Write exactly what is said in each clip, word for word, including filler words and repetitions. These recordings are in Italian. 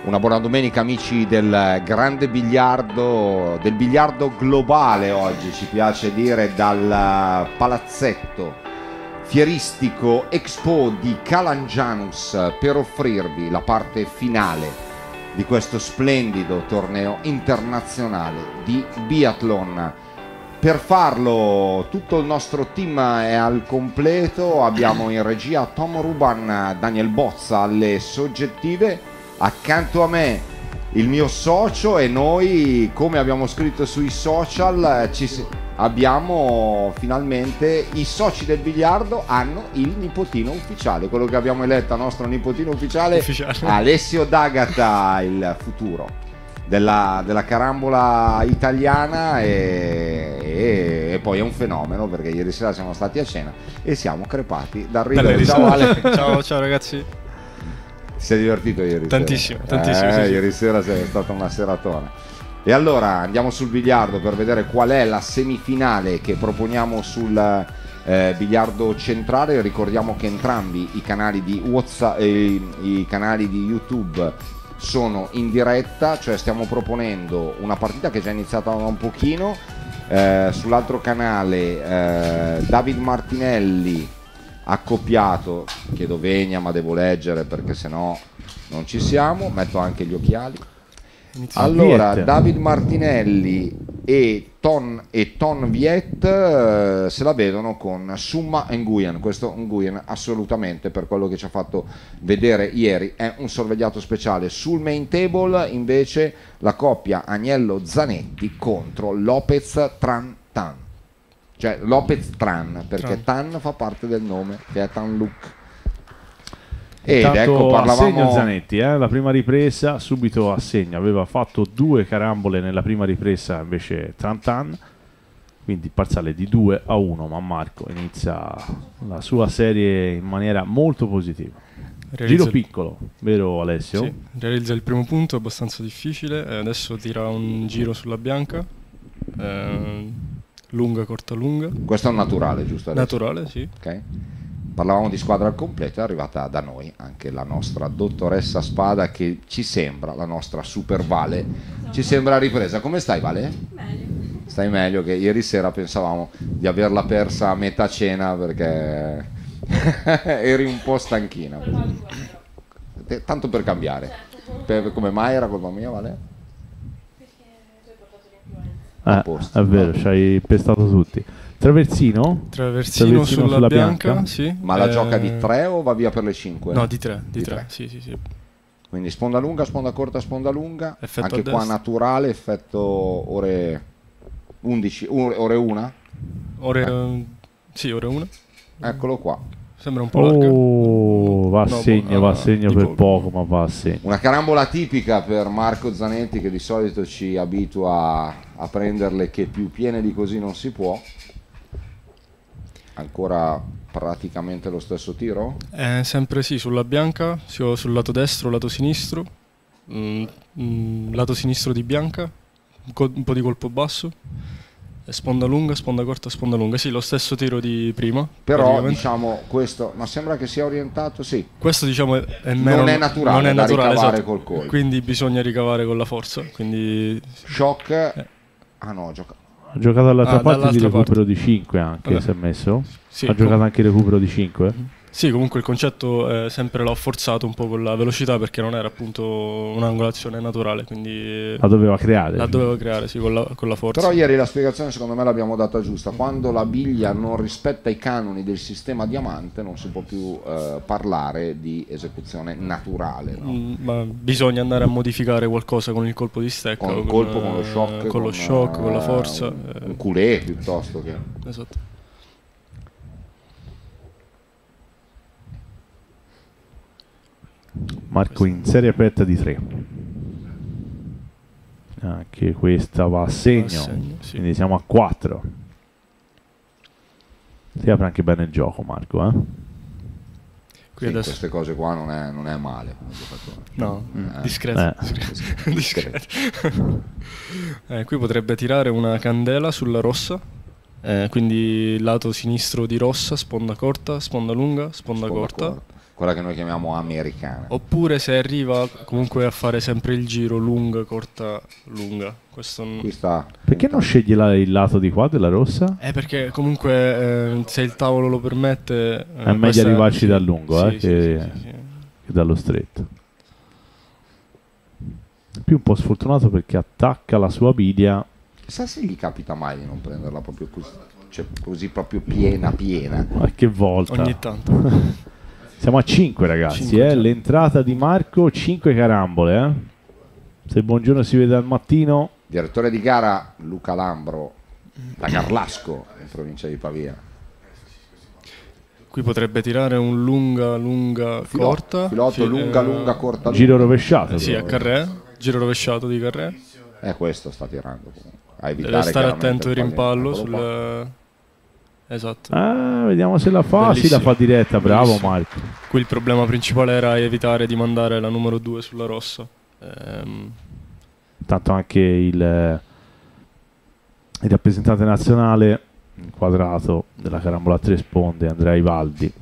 Una buona domenica amici del grande biliardo, del biliardo globale oggi, ci piace dire, dal palazzetto fieristico Expo di Calangianus per offrirvi la parte finale di questo splendido torneo internazionale di biathlon. Per farlo tutto il nostro team è al completo, abbiamo in regia Tom Ruban, Daniel Bozza alle soggettive, accanto a me il mio socio e noi, come abbiamo scritto sui social, ci abbiamo finalmente i soci del biliardo hanno il nipotino ufficiale, quello che abbiamo eletto nostro nipotino ufficiale, ufficiale. Alessio D'Agata, il futuro della, della carambola italiana e, e, e poi è un fenomeno perché ieri sera siamo stati a cena e siamo crepati dal ridere. Ciao Ale. ciao, ciao ragazzi. Ti sei divertito ieri tantissimo, sera? Tantissimo, eh, sì, ieri sì. sera è stata una seratona. E allora andiamo sul biliardo per vedere qual è la semifinale che proponiamo sul eh, biliardo centrale. Ricordiamo che entrambi i canali di WhatsApp e i, i canali di YouTube sono in diretta, cioè stiamo proponendo una partita che è già iniziata da un pochino. Eh, sull'altro canale eh, David Martinelli accoppiato, chiedo venia ma devo leggere perché sennò non ci siamo, metto anche gli occhiali. Allora David Martinelli e Ton, e Ton Viet eh, se la vedono con Summa Nguyen. Questo Nguyen assolutamente, per quello che ci ha fatto vedere ieri, è un sorvegliato speciale. Sul main table invece la coppia Agnello Zanetti contro Lopez Tran Tan, cioè Lopez Tran, perché Tran. Tan fa parte del nome, che è Tan Luc. Ed Intanto ecco, parlavamo... assegno Zanetti, eh? La prima ripresa, subito assegna, aveva fatto due carambole nella prima ripresa invece Tran Tan, quindi il parziale di due a uno, ma Marco inizia la sua serie in maniera molto positiva. Realizza... Giro piccolo, vero Alessio? Sì, realizza il primo punto, abbastanza difficile, e adesso tira un giro sulla bianca, eh, lunga, corta, lunga. Questo è un naturale, giusto Alessio? Naturale, sì. Ok. Parlavamo di squadra al completo, è arrivata da noi anche la nostra dottoressa Spada che ci sembra, la nostra super Vale, ci sembra ripresa. Come stai Vale? Meglio. Stai meglio, che ieri sera pensavamo di averla persa a metà cena perché eri un po' stanchina. Tanto per cambiare. Per, come mai era colpa mia Vale? Eh, è vero, ci hai pestato tutti. Traversino? Traversino, Traversino sulla, sulla bianca, bianca. Sì. Ma la eh... gioca di tre o va via per le cinque? No, di tre, di, di tre. tre. Sì, sì, sì. Quindi sponda lunga, sponda corta, sponda lunga. Effetto anche qua naturale, effetto ore undici, ore una? Ore, uh, sì, ore una. Eccolo qua. Sembra un po' larga. Oh, va a no, segno, uh, va a segno per poco. poco, ma va a segno. Una carambola tipica per Marco Zanetti che di solito ci abitua a prenderle che più piene di così non si può. Ancora praticamente lo stesso tiro? Eh, sempre sì, sulla bianca, sul lato destro, lato sinistro, mm, mm, lato sinistro di bianca, un po' di colpo basso, sponda lunga, sponda corta, sponda lunga, sì, lo stesso tiro di prima. Però diciamo questo, ma sembra che sia orientato, sì. Questo diciamo è, è meno, non è naturale, non è da naturale, ricavare esatto. col colpo. Quindi bisogna ricavare con la forza, quindi... Shock, eh. ah no, gioca... Ha giocato dall'altra ah, parte di recupero parte. di cinque anche, Vabbè. si è messo. Sì, ha giocato anche il recupero di cinque. Sì, comunque il concetto è sempre l'ho forzato un po' con la velocità perché non era appunto un'angolazione naturale, quindi la doveva creare. La doveva creare, sì, con la, con la forza. Però ieri la spiegazione secondo me l'abbiamo data giusta. Quando la biglia non rispetta i canoni del sistema diamante non si può più eh, parlare di esecuzione naturale, no? Mm, ma bisogna andare a modificare qualcosa con il colpo di stecca. Con il colpo, con lo shock. Con, con lo shock, uh, con la forza. Un, un culé piuttosto che... Esatto. Marco in serie aperta di tre. Anche questa va a segno, Va a segno, sì. Quindi siamo a quattro. Si apre anche bene il gioco Marco, eh? Sì, adesso... queste cose qua non è, non è male. No, eh. discreto. Eh. discreto. discreto. eh, qui potrebbe tirare una candela sulla rossa, eh, quindi lato sinistro di rossa, sponda corta, sponda lunga, sponda, sponda corta. corta. quella che noi chiamiamo americana. Oppure se arriva comunque a fare sempre il giro lunga, corta, lunga. Questo n- Qui sta. Perché non scegli la- il lato di qua della rossa? È perché comunque eh, se il tavolo lo permette... eh, È meglio questa- arrivarci sì, dal lungo, eh, sì, sì, che, sì, sì, sì. che dallo stretto. Più un po' sfortunato perché attacca la sua biglia. Chissà se gli capita mai di non prenderla proprio così, cioè così proprio piena piena. Ma che volta. Ogni tanto. Siamo a cinque ragazzi, Cinque, eh. già. L'entrata di Marco, cinque carambole. Eh. Se il buongiorno si vede al mattino, Direttore di gara Luca Lambro da Garlasco in provincia di Pavia. Qui potrebbe tirare un lunga, lunga, Filotto, corta. filotto Fi- lunga eh, lunga corta giro lunga. rovesciato. Sì, a carré. Giro rovesciato di carré. Eh, questo sta tirando comunque. A evitare Deve stare chiaramente attento al il rimpallo. pallino. Eccolo Sul... Esatto. Ah, vediamo se la fa. Sì, Bellissimo. la fa diretta. Bravo Bellissimo. Marco. Qui il problema principale era evitare di mandare la numero due sulla rossa. Ehm, Tanto anche il, eh, il rappresentante nazionale inquadrato della carambola a tre sponde, Andrea Ivaldi.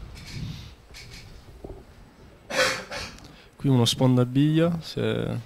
qui uno sponda biglia. Se...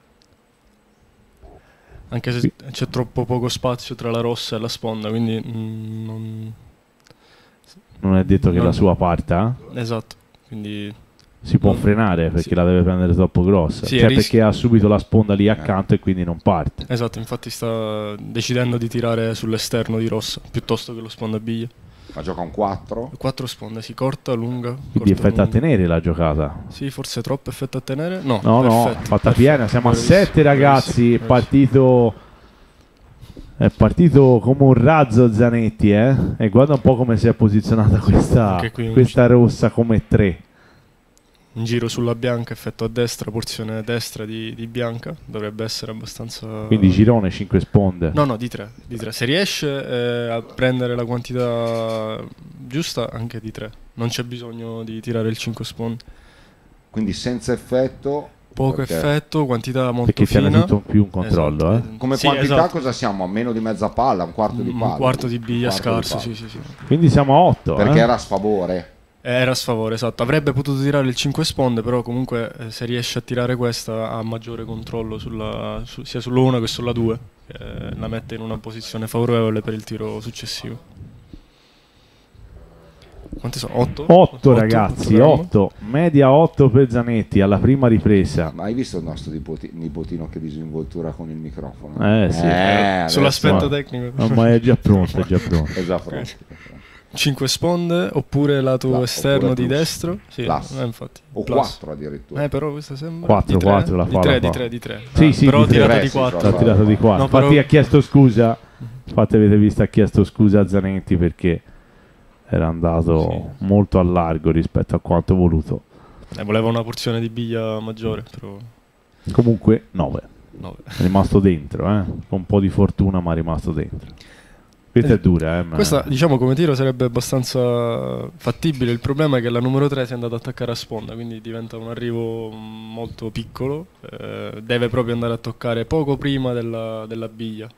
Anche se c'è troppo poco spazio tra la rossa e la sponda, quindi mm, non... Non è detto che No. la sua parta Esatto, quindi si può Non- frenare perché sì. la deve prendere troppo grossa. Sì, Cioè ris- perché ha subito la sponda lì accanto e quindi non parte. esatto, infatti sta decidendo di tirare sull'esterno di rossa piuttosto che lo sponda biglia. Ma gioca un quattro. Quattro sponde, si corta, lunga. Quindi corta, effetto a lunga. tenere la giocata. Sì, forse troppo effetto a tenere. No, No, no, perfetto, fatta perfetto, piena, siamo a bravissimo, sette ragazzi, è bravissimo, partito è partito come un razzo Zanetti, eh? E guarda un po' come si è posizionata questa, Anche qui un- questa rossa come tre. Un giro sulla bianca, effetto a destra, porzione destra di, di bianca. Dovrebbe essere abbastanza... Quindi girone cinque sponde. No, no, di tre, di tre. Se riesce eh, a prendere la quantità giusta, anche di tre. Non c'è bisogno di tirare il cinque sponde. Quindi senza effetto. Poco perché effetto, quantità molto Perché fina. tiene tutto più un controllo, Esatto. eh? Come Sì, quantità esatto. cosa siamo? A meno di mezza palla, un quarto di Un palla. quarto di biglia Un quarto di scarso, palla. sì, sì, sì. Quindi siamo a otto, Perché eh? era a sfavore. Era a sfavore, esatto. Avrebbe potuto tirare il cinque sponde, però comunque eh, se riesce a tirare questa ha maggiore controllo sulla, su- sia sulla uno che sulla due, che la mette in una posizione favorevole per il tiro successivo. Quante sono? otto? otto ragazzi, grammi? otto. Media otto per Zanetti alla prima ripresa. Ma hai visto il nostro nipoti- nipotino che disinvoltura con il microfono? Eh, sì. adesso- Sull'aspetto ma- tecnico. No, ma è già pronto, è già pronto. È già pronto. cinque sponde oppure lato Plus, esterno oppure di plus. destro? Sì, Plus. eh, infatti. O Plus. quattro addirittura. Eh, però questa sembra quattro, di tre, quattro la di fa, tre, la di fa. tre, di tre. Sì, sì, però di tre. tirata Eh, di sì, quattro. L'ha tirato di qua. No, Infatti però- ha chiesto scusa. Infatti avete visto, ha chiesto scusa a Zanetti perché era andato molto a largo rispetto a quanto voluto. Eh, voleva una porzione di biglia maggiore, però Comunque nove. no. È rimasto dentro, eh? Con un po' di fortuna, ma è rimasto dentro. Questa Eh, è dura, eh? ma- Questa, diciamo, come tiro sarebbe abbastanza fattibile. Il problema è che la numero tre si è andata ad attaccare a sponda, quindi diventa un arrivo mm, molto piccolo. Eh, deve proprio andare a toccare poco prima della, della biglia.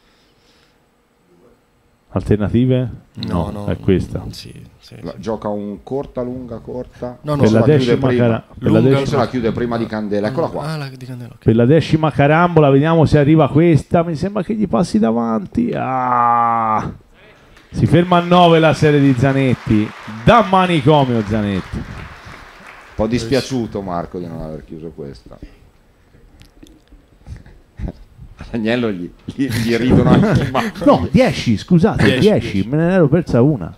Alternative? No, no. È questa. Sì, sì, La- sì. gioca un corta, lunga, corta. No, no, Per Se la la chiude decima, prima. cara- per la Lunga, decima- Forse la chiude prima di Candela. Eccola qua. Ah, la di Candela, ok. Per la decima carambola, vediamo se arriva questa. Mi sembra che gli passi davanti. Ah! Si ferma a nove la serie di Zanetti. Da manicomio Zanetti. Un po' dispiaciuto Marco di non aver chiuso questa. Agnello gli, gli, gli ridono anche in mano. No, dieci, scusate, Dieci, dieci. dieci. Me ne ero persa una.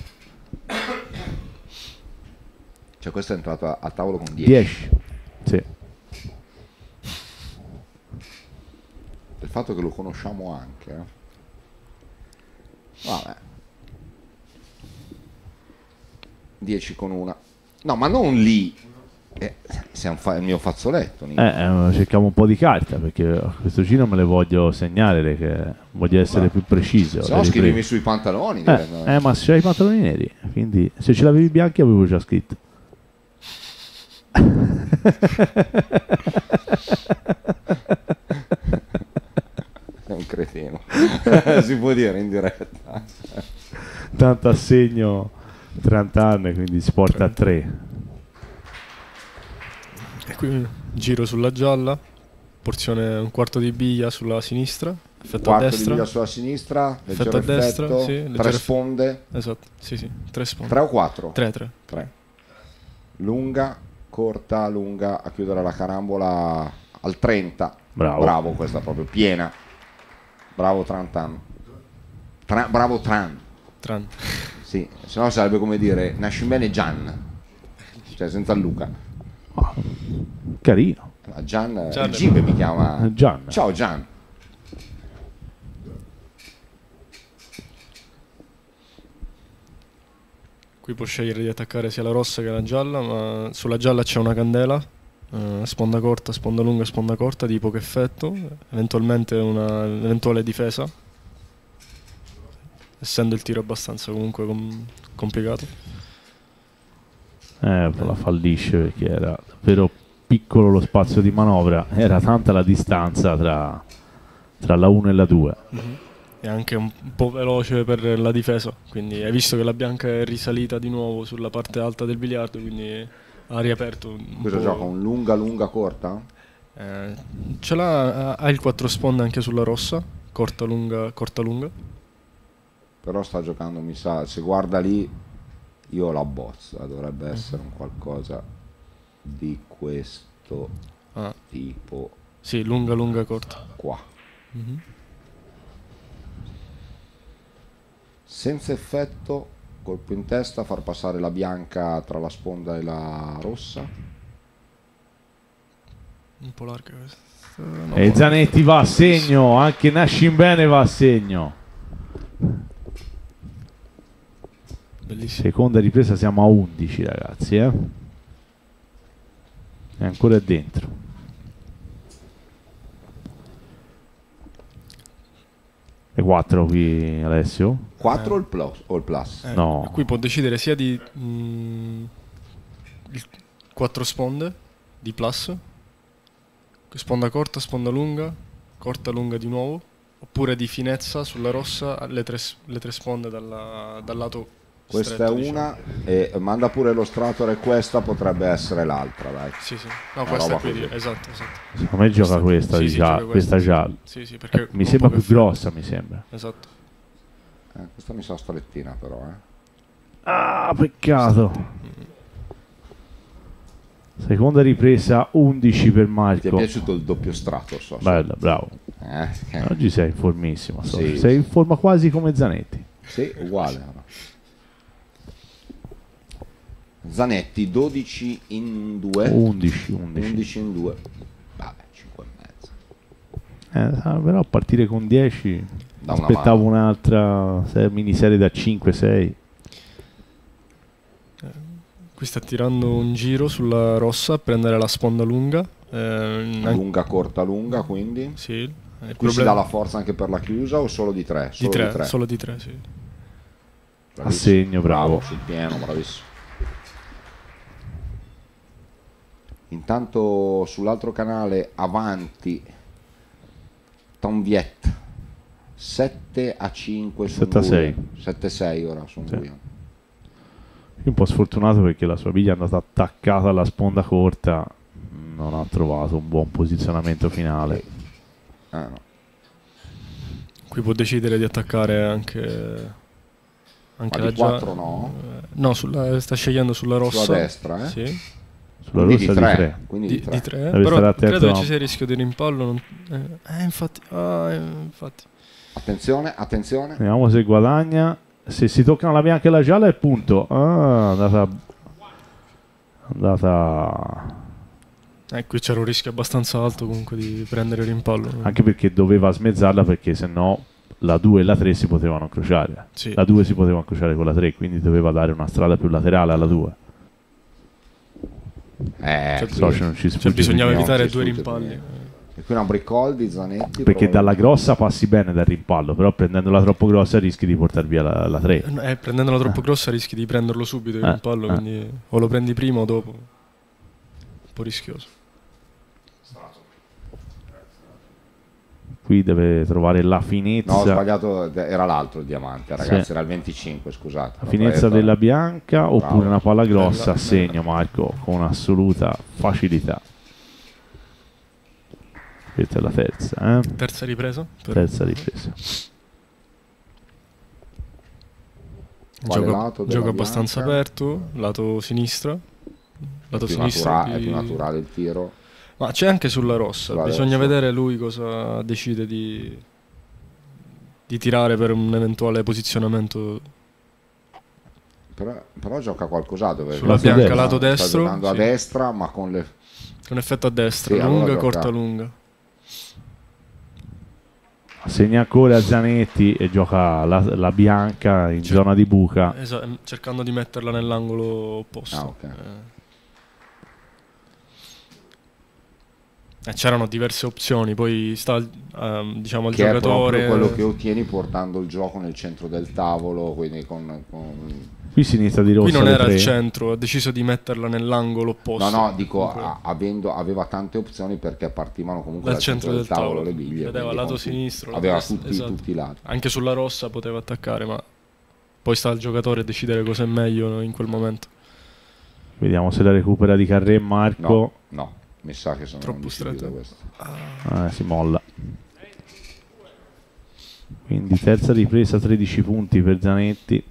Cioè questo è entrato a, a tavolo con dieci. dieci. Sì. Il fatto che lo conosciamo anche. Eh. Vabbè. dieci con una. No, ma non lì. Eh, sei un fa- il mio fazzoletto. Nico. Eh, eh, cerchiamo un po' di carta perché a questo giro me le voglio segnare, che voglio essere più preciso. Se le no riprese. scrivimi sui pantaloni. Eh, diventa- eh, ma se c'hai i pantaloni neri, quindi se ce l'avevi bianchi avevo già scritto. Sei un cretino. Si può dire in diretta. Tanto assegno trenta anni, quindi si porta a tre. Qui giro sulla gialla, porzione un quarto di biglia sulla sinistra, effetto Quarto a di destra. biglia sulla sinistra, leggero Effetto a destra, effetto, sì, tre leggero sponde, Esatto, sì sì, tre sponde. tre o quattro? Tre, tre. Tre. Lunga, corta, lunga, a chiudere la carambola al trenta. Bravo. Bravo, questa proprio piena. Bravo Trantan. Tra, bravo Tran. Tran. Sì, se no sarebbe come dire Nascimbene Gian. Cioè senza il Luca. Ah, carino. Ma Gian, Gian il è Gib mi chiama. Gian. Ciao Gian. Qui può scegliere di attaccare sia la rossa che la gialla, ma sulla gialla c'è una candela, eh, sponda corta, sponda lunga, sponda corta di poco effetto, eventualmente una eventuale difesa, essendo il tiro abbastanza comunque com- complicato. Eh, la fallisce perché era davvero piccolo lo spazio di manovra, era tanta la distanza tra, tra la uno e la due. Mm-hmm. E anche un po' veloce per la difesa, quindi hai visto che la bianca è risalita di nuovo sulla parte alta del biliardo, quindi ha riaperto un Cosa po'. gioca? Un lunga, lunga, corta? Eh, ce l'ha, ha il quattro sponde anche sulla rossa, corta, lunga, corta, lunga. Però sta giocando, mi sa, se guarda lì, io la bozza, dovrebbe essere un qualcosa di questo Ah, tipo sì, lunga, lunga, corta. qua. Mhm. Senza effetto, colpo in testa, far passare la bianca tra la sponda e la rossa. Un po' larga questa. No, E Zanetti va a segno, anche Nascimbene va a segno. bellissimo. Seconda ripresa, siamo a undici ragazzi, eh? E ancora è dentro. E quattro qui Alessio? quattro o il plus? O il plus? Eh, No. Qui può decidere sia di mm, il quattro sponde di plus, sponda corta, sponda lunga, corta, lunga di nuovo, oppure di finezza sulla rossa le tre, le tre sponde dalla- dal lato Questa stretto, è diciamo. una e manda pure lo strato e questa potrebbe essere l'altra, dai. Sì, sì. No, Una questa roba è qui, così. esatto, esatto. Secondo me gioca questa, Sì, di sì, gia- gioca questa questa, gialla. Sì, sì, perché Mi con sembra poco più effetto. grossa, mi sembra. Esatto. Eh, questa mi sa strettina però, eh. Ah, peccato. Seconda ripresa, undici per Ti è Marco. piaciuto il doppio strato? So, so. Bella, bravo. Eh, che- Oggi sei in formissima. so. Sì. Sei in forma quasi come Zanetti. Sì, uguale. no? Zanetti dodici in due, undici, undici. undici in due. Vabbè, cinque e mezzo. Eh, ah, però a partire con dieci Da una aspettavo mano. un'altra se- miniserie da cinque sei. Qui sta tirando un giro sulla rossa a prendere la sponda lunga. Eh, an- Lunga, corta, lunga, quindi. Sì. Il Qui si problema- dà la forza anche per la chiusa o solo di tre? di Solo tre, di tre. solo di tre, sì. A segno, bravo. Sul pieno, bravissimo. Intanto sull'altro canale avanti Tom Viet sette a cinque su sette a sei. sette a sei ora su un Sì. buio. Un po' sfortunato perché la sua biglia è andata attaccata alla sponda corta, non ha trovato un buon posizionamento finale. Ah, no. Qui può decidere di attaccare anche anche Ma la di già- quattro no? eh, no, sulla- sta scegliendo sulla rossa. Sulla destra, eh? Sì. Sulla Quindi rossa di di tre. tre. Quindi Di, di tre. di tre, Deve però stare attento credo a- ci sia il rischio di rimpallo. Non, eh, eh, infatti, ah, eh, infatti. Attenzione, attenzione. Vediamo se guadagna. Se si toccano la bianca e la gialla è punto. Ah, è andata... andata... Eh, qui c'era un rischio abbastanza alto comunque di prendere il rimpallo. Anche perché doveva smezzarla perché sennò la due e la tre si potevano incrociare. Sì. La due si poteva incrociare con la tre, quindi doveva dare una strada più laterale alla due. Eh, Cioè, qui- So, cioè, non ci Cioè, sfugge bisognava più niente. evitare ci due sfugge rimpalli. niente. E qui una brick call di Zanetti. Perché dalla probabilmente. grossa passi bene dal rimpallo, però prendendola troppo grossa rischi di portare via la, la tre. Eh, eh, prendendola troppo grossa rischi di prenderlo subito il Eh, rimpallo, eh. quindi o lo prendi prima o dopo. Un po' rischioso. Qui deve trovare la finezza, No, ho sbagliato, era l'altro il diamante, ragazzi, Sì. era il venticinque, scusate. la finezza Ho della bianca oppure Bravo. una palla grossa Bella, a segno Marco con assoluta facilità. Questa è la terza, eh? Terza ripresa. Per... Terza ripresa. Quale Gioco, lato della gioco abbastanza bianca? aperto, lato sinistra. Lato È più, sinistro. natura- è di- più naturale il tiro. Ma c'è anche sulla rossa, Sulla bisogna rossa. vedere lui cosa decide di, di tirare per un eventuale posizionamento. Però, però gioca qualcos'altro. perché Sulla sta bianca, giocando- lato destro, Sta giocando a sì. destra, ma con le... Con effetto a destra, Sì, allora lunga, gioca. corta, lunga. Segna ancora Zanetti e gioca la, la bianca in Cer- zona di buca. Esa- cercando di metterla nell'angolo opposto. Ah, ok. Eh. Eh, c'erano diverse opzioni, poi sta ehm, diciamo al Che è giocatore. proprio quello che ottieni portando il gioco nel centro del tavolo, quindi con... con- Qui si inizia di rossa. Qui non alle era tre. al centro, ha deciso di metterla nell'angolo opposto. No, no, dico, Comunque, a- avendo, aveva tante opzioni perché partivano comunque dal dal centro del tavolo, le biglie. vedeva quindi lato con tu- sinistro, lato Aveva destro, tutti, esatto. tutti i lati. Anche sulla rossa poteva attaccare, ma poi sta al giocatore a decidere cosa è meglio in quel momento. Vediamo se la recupera di Carré Marco. No, no, mi sa che sono Troppo omicidi stretto. da questo. Eh, si molla. Quindi terza ripresa, tredici punti per Zanetti.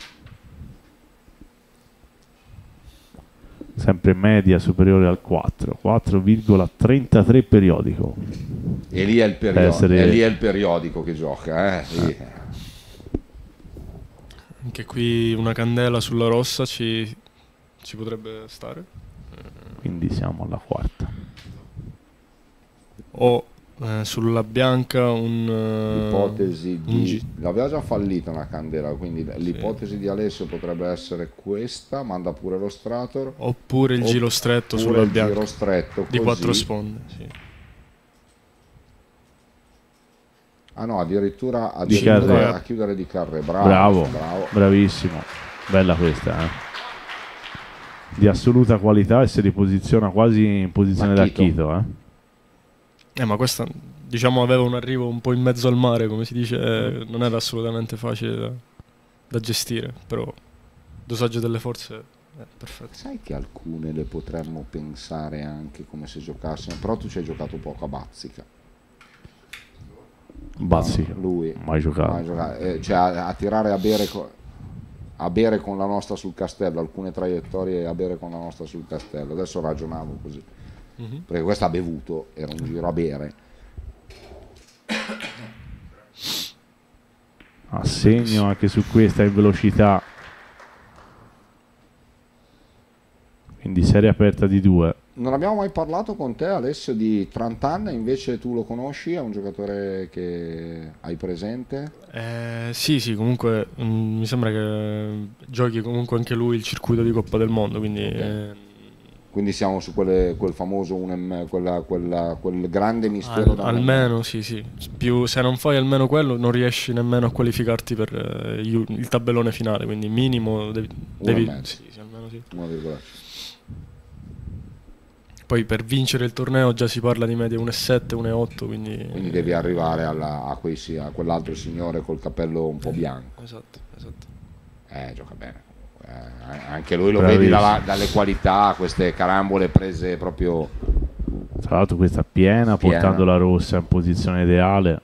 Sempre media superiore al quattro, quattro virgola trentatré periodico. E lì è il, perio- Essere- e lì è il periodico che gioca, eh? Lì. Anche qui una candela sulla rossa ci, ci potrebbe stare. Quindi siamo alla quarta. O eh, sulla bianca un... eh, L'ipotesi un di... gi- L'aveva già fallita una candela, quindi l'ipotesi di Alessio potrebbe essere questa, manda pure lo strator. Oppure il giro stretto oppure sulla il bianca. giro stretto, Di così. quattro sponde, sì. Ah no, addirittura, Di addirittura Carré. a chiudere di Carré, bravo, Bravo, bravo. bravissimo. Bella questa, eh. Di assoluta qualità e si riposiziona quasi in posizione da Chito. Chito, eh. Eh, ma questa, diciamo, aveva un arrivo un po' in mezzo al mare, come si dice, eh, non era assolutamente facile da, da gestire, però dosaggio delle forze è perfetto. Sai che alcune le potremmo pensare anche come se giocassero, però tu ci hai giocato poco a Bazzica. Bazzica. Lui Mai giocato. mai giocato. Eh, cioè a, a tirare a bere, co- a bere con la nostra sul castello, alcune traiettorie a bere con la nostra sul castello. Adesso ragionavo così, Mhm. perché questo ha bevuto, era un giro a bere. Assegno anche su questa in velocità. Quindi serie aperta di due. Non abbiamo mai parlato con te, Alessio, di Trantan, invece tu lo conosci, è un giocatore che hai presente? Eh, sì, sì, comunque mm, mi sembra che giochi comunque anche lui il circuito di Coppa del Mondo, quindi Ok. eh, Quindi siamo su quelle- quel famoso uno e me- quella- quella- quel grande mistero al- da almeno sì, sì. Più, se non fai almeno quello non riesci nemmeno a qualificarti per eh, gli- il tabellone finale, quindi minimo devi... devi- mezzo. sì, sì, almeno sì. uno virgola. Poi per vincere il torneo già si parla di media uno virgola sette, uno virgola otto, quindi... Quindi devi arrivare alla- a, quei, sì, a quell'altro signore col capello un po' bianco. Esatto, esatto. Eh, gioca bene. Eh, anche lui lo vedi Bravissimo. dalla- dalle qualità, queste carambole prese proprio. Tra l'altro questa piena, Piena. portando la rossa in posizione ideale.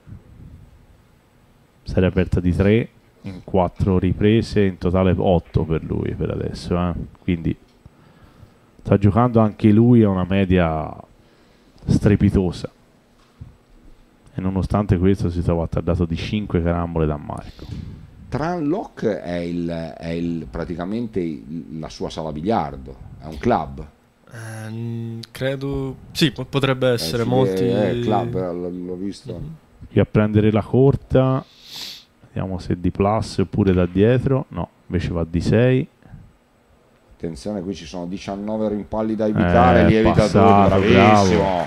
Serie aperta di tre in quattro riprese, in totale otto per lui per adesso, eh. Quindi sta giocando anche lui a una media strepitosa. E nonostante questo si trova attardato di cinque carambole da Marco. Tranlock è, il, è il- praticamente il- la sua sala biliardo, è un club. Eh, mm, credo... Sì, po- potrebbe essere Eh, sì, molti... È il club, eh, l- l'ho visto. Qui a prendere la corta, vediamo se di plus oppure da dietro. No, invece va di sei. Attenzione, qui ci sono diciannove rimpalli da evitare, Eh, li evita tutti, passato, bravissimo. bravo.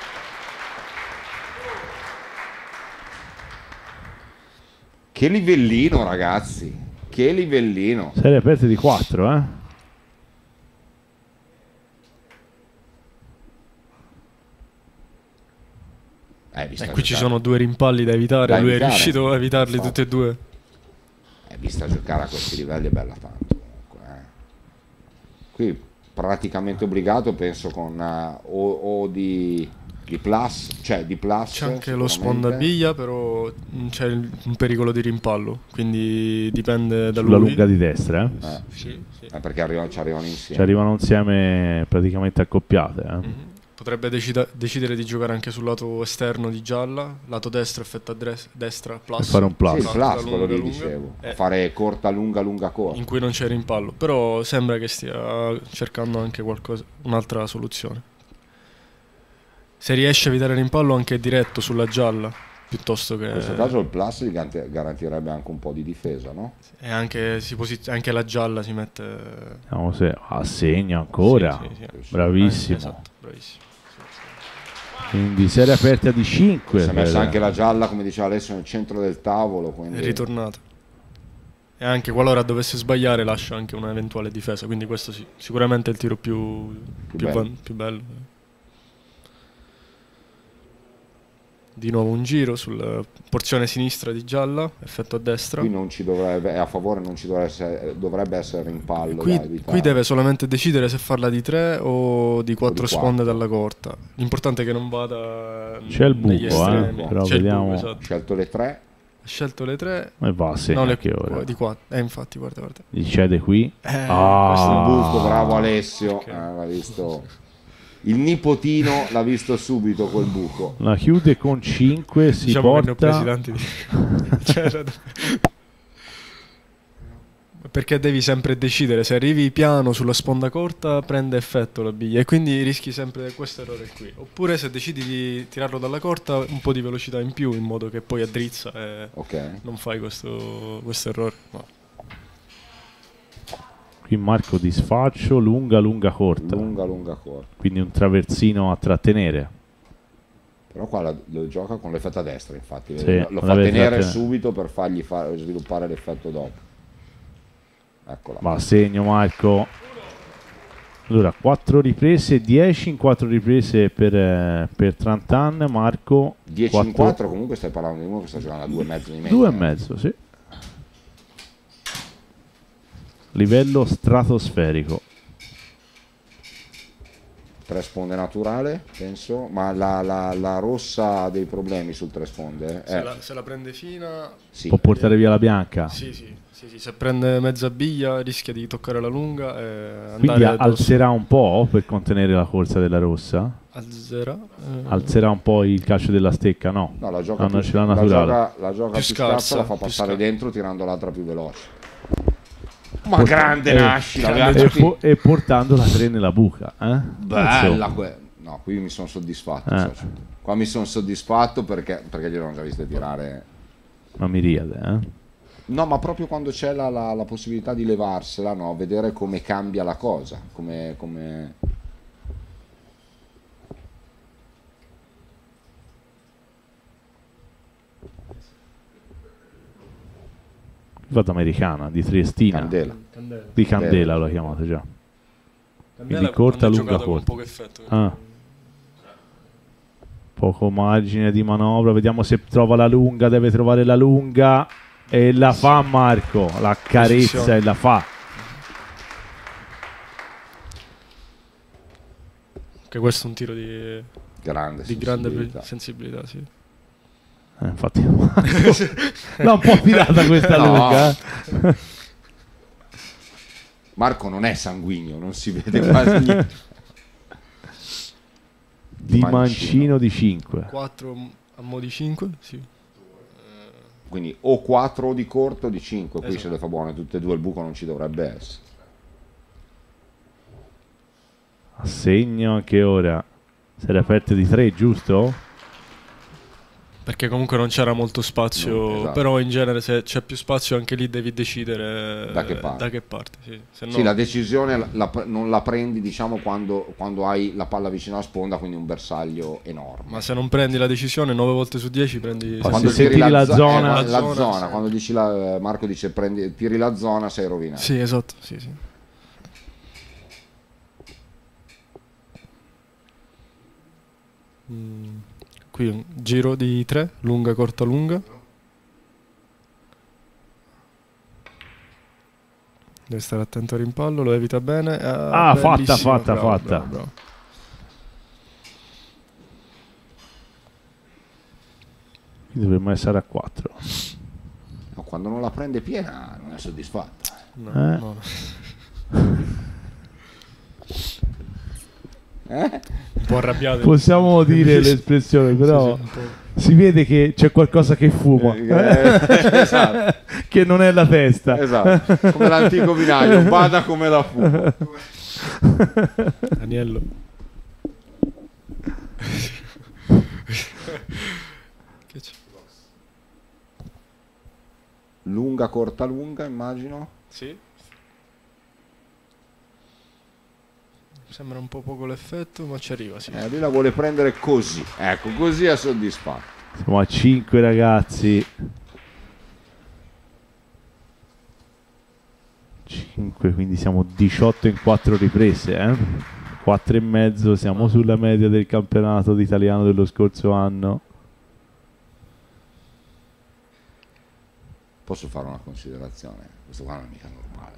Che livellino, ragazzi, che livellino. Serie aperte di quattro, eh. Eh, vista E qui ci giocare- sono due rimpalli da evitare, Da lui evitare. è riuscito a evitarli Infatti. tutti e due. eh, vista giocare a questi livelli è bella tanto comunque, eh. Qui praticamente obbligato, penso con eh, o, o di di plus, cioè di plus C'è anche lo spondabiglia, però c'è il- un pericolo di rimpallo, quindi dipende da Sulla lui. lunga di destra, eh? eh, Sì, sì. eh, perché arrivano, ci arrivano insieme. Ci arrivano insieme praticamente accoppiate, eh? Mhm. Potrebbe decida- decidere di giocare anche sul lato esterno di gialla, lato destro effetto a dres- destra plus. E fare un plus. Sì, il Esatto, plus, da quello lunga, lì lunga. dicevo. Eh, Fare corta, lunga, lunga, corta. in cui non c'è rimpallo, però sembra che stia cercando anche qualcosa, un'altra soluzione. Se riesce a evitare il rimpallo anche diretto sulla gialla, piuttosto che... In questo caso il plus gli garanti- garantirebbe anche un po' di difesa, no? E anche, si posi- anche la gialla si mette... Vediamo se assegna ancora. Sì, sì, sì. Bravissimo. Eh, esatto, bravissimo. Quindi serie aperta di cinque. Si è messa anche la gialla, come diceva Alessio, nel centro del tavolo. Quindi... È ritornata. E anche qualora dovesse sbagliare lascia anche un'eventuale difesa, quindi questo sì, sicuramente è il tiro più, Più più, bello. van- più bello. Di nuovo un giro sulla porzione sinistra di gialla, effetto a destra. Qui non ci dovrebbe, è a favore, non ci dovrebbe essere, dovrebbe essere rimpallo. Qui, da evitare. qui deve solamente decidere se farla di tre o di quattro quattro. sponde dalla corta. L'importante è che non vada C'è il negli buco, eh, estremi. però C'è il vediamo. buco, Ha esatto. scelto le tre. Ha scelto le tre. E va a segna No, le che ora. di quattro. Eh, infatti, guarda, guarda. Gli cede qui. Eh, Ah. questo è Il un buco, bravo Alessio. Ok. Eh, l'ha visto. Il nipotino l'ha visto subito quel buco. La chiude con cinque, si Diciamo che ne ho presi porta. tanti di... Cioè, perché devi sempre decidere se arrivi piano sulla sponda corta prende effetto la biglia e quindi rischi sempre questo errore qui, oppure se decidi di tirarlo dalla corta un po' di velocità in più in modo che poi addrizza e Ok. non fai questo, questo errore. No. Qui Marco di sfaccio, lunga, lunga, corta. Lunga, lunga, corta. Quindi un traversino a trattenere. Però qua la- lo gioca con l'effetto a destra, infatti. Sì, lo con fa l'effetto a tenere destra. subito per fargli fare, sviluppare l'effetto dopo. Eccola. Va a segno Marco. Allora, quattro riprese, dieci in quattro riprese per, eh, per Trantan. Marco, dieci in quattro, comunque stai parlando di uno che sta giocando a due e mezzo di media. due e mezzo, sì. Livello stratosferico. Tre sponde naturale, penso, ma la, la- la rossa ha dei problemi sul tre sponde. Se, Eh, la, se la prende fina, sì. Può portare via la bianca. sì, sì, sì, sì, se prende mezza biglia rischia di toccare la lunga e andare Quindi addosso. alzerà un po' per contenere la corsa della rossa. Alzerà, eh, Alzerà un po' il calcio della stecca, no? No, la gioca Ah, non più, ce l'ha la naturale. gioca, la gioca Più più scarsa, scarsa, la fa più passare scarsa. dentro tirando l'altra più veloce. Ma Porta- grande eh, Nasci, l'aveva E, capito. po- e portando la tre nella buca. Eh? Bella Insomma. que- No, qui mi sono soddisfatto. Eh. socio. Qua mi sono soddisfatto perché, perché glielo ho già viste tirare. Una miriade, eh? No, ma proprio quando c'è la, la- la possibilità di levarsela, no? Vedere come cambia la cosa. Come, come... Vado americana, di Triestina. Candela. Candela. Di Candela l'ho chiamata già. Candela Quindi corta, quando ha lunga, giocato con corta. poco effetto. Ah. Poco margine di manovra, vediamo se trova la lunga, deve trovare la lunga e la fa Marco, la carezza Posizione. e la fa. Che questo è un tiro di, Grande di grande sensibilità. pre- sensibilità, sì. Eh, infatti l'ha un po' tirata questa No. lunga. eh. Marco non è sanguigno, non si vede quasi niente. Di mancino di cinque. quattro a mo' di cinque, sì. Quindi o quattro o di corto o di cinque. Qui Esatto. se le fa buone tutte e due, il buco non ci dovrebbe essere. Assegno anche ora. Serie aperte di tre, giusto? Perché comunque non c'era molto spazio, No, esatto. però in genere se c'è più spazio anche lì devi decidere Da che parte. da che parte, sì. Se no, Sì, la decisione la- la- non la prendi, diciamo, quando, quando hai la palla vicino alla sponda, quindi un bersaglio enorme. ma se non prendi la decisione nove volte su dieci prendi... Ma Quando se senti tiri la zo- zona- eh, la La zona, zona, sì. quando dici la, Marco dice prendi, tiri la zona, sei rovinato. Sì, esatto, sì, sì. Mm, qui un giro di tre, lunga, corta, lunga. Deve stare attento al rimpallo, lo evita bene. Ah, fatta, bellissimo, fatta, bravo, fatta. bravo, bravo. Quindi dovremmo essere a quattro. No, quando non la prende piena non è soddisfatto. No, Eh? no. Eh? Un po' arrabbiato. Possiamo dire l'espressione, però Sì, sì, un po'. si vede che c'è qualcosa che fuma, Eh, esatto, che non è la testa. esatto. Come l'antico vinaio, bada come la fumo. Aniello. Che c'è? Lunga, corta, lunga, immagino. Sì. Sembra un po' poco l'effetto, ma ci arriva, sì. Eh, lui la vuole prendere così. Ecco, così è soddisfatto. Siamo a cinque ragazzi. cinque, quindi siamo diciotto in quattro riprese, eh? quattro e mezzo, siamo sulla media del campionato italiano dello scorso anno. Posso fare una considerazione? Questo qua non è mica normale.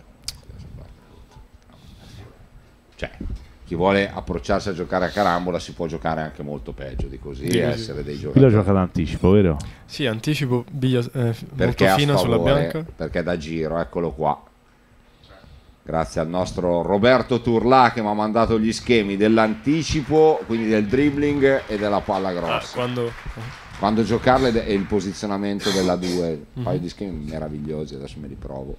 Cioè, chi vuole approcciarsi a giocare a carambola si può giocare anche molto peggio di così Sì, e sì. essere dei Qui la giocatori. gioca d'anticipo, vero? Sì, anticipo, biglia eh, Perché molto a fina sulla sfavore, bianca. perché è da giro, eccolo qua. Grazie al nostro Roberto Turlà che mi ha mandato gli schemi dell'anticipo, quindi del dribbling e della palla Ah, grossa. quando... Quando giocarle e il posizionamento della due, un paio di schemi meravigliosi, adesso me li provo.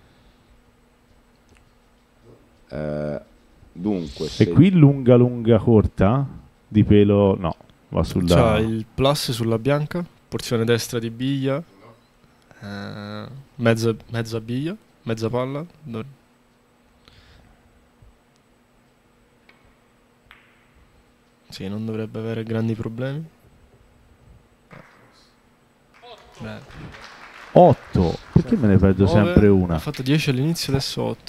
Eh, dunque, se E qui lunga, lunga, corta? Di pelo, no, va sulla... C'ha il plus sulla bianca, porzione destra di biglia, eh, mezza, mezza biglia, mezza palla. do- Sì, non dovrebbe avere grandi problemi. Beh, otto, perché me ne perdo nove, sempre una? Ha fatto dieci all'inizio, adesso otto.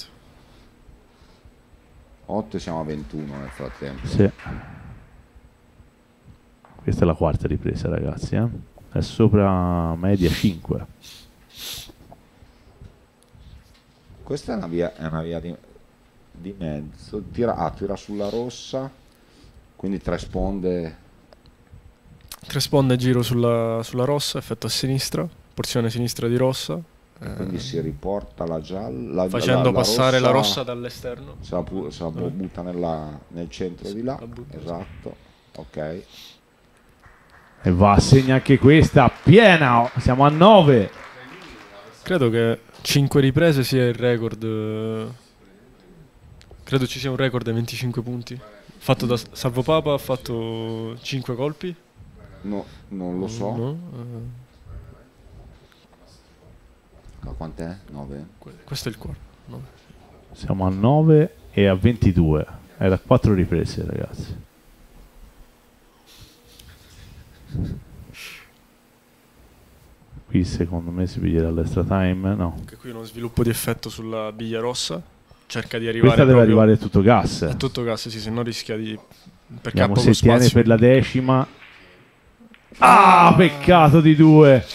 otto siamo a ventuno nel frattempo. Sì. Questa è la quarta ripresa, ragazzi, eh? È sopra media cinque. Questa è una via, è una via di, di mezzo. Tira, ah, tira sulla rossa, quindi tre sponde. Tre sponde, giro sulla, sulla rossa, effetto a sinistra, porzione sinistra di rossa. E quindi si riporta la gialla, Facendo la, la passare la rossa rossa dall'esterno. se la, pu- se la bu- butta nella- nel centro di là. La butta, sì. Esatto, ok. E va a segna anche questa, piena, siamo a nove. Credo che cinque riprese sia il record. eh, Credo ci sia un record ai venticinque punti. Fatto da Salvo Papa, ha fatto cinque colpi. No, non lo so. No? Eh, Ma quant'è? nove? que- questo è il quarto. no? Siamo a nove e a ventidue. Era quattro riprese, ragazzi. Qui secondo me si piglierà l'extra time, no. Anche qui uno sviluppo di effetto sulla biglia rossa. Cerca di arrivare Questa deve proprio arrivare tutto gas. a tutto gas, sì, se no rischia di... Perché Vediamo ha poco se tiene spazio. per la decima. Ah, peccato di due.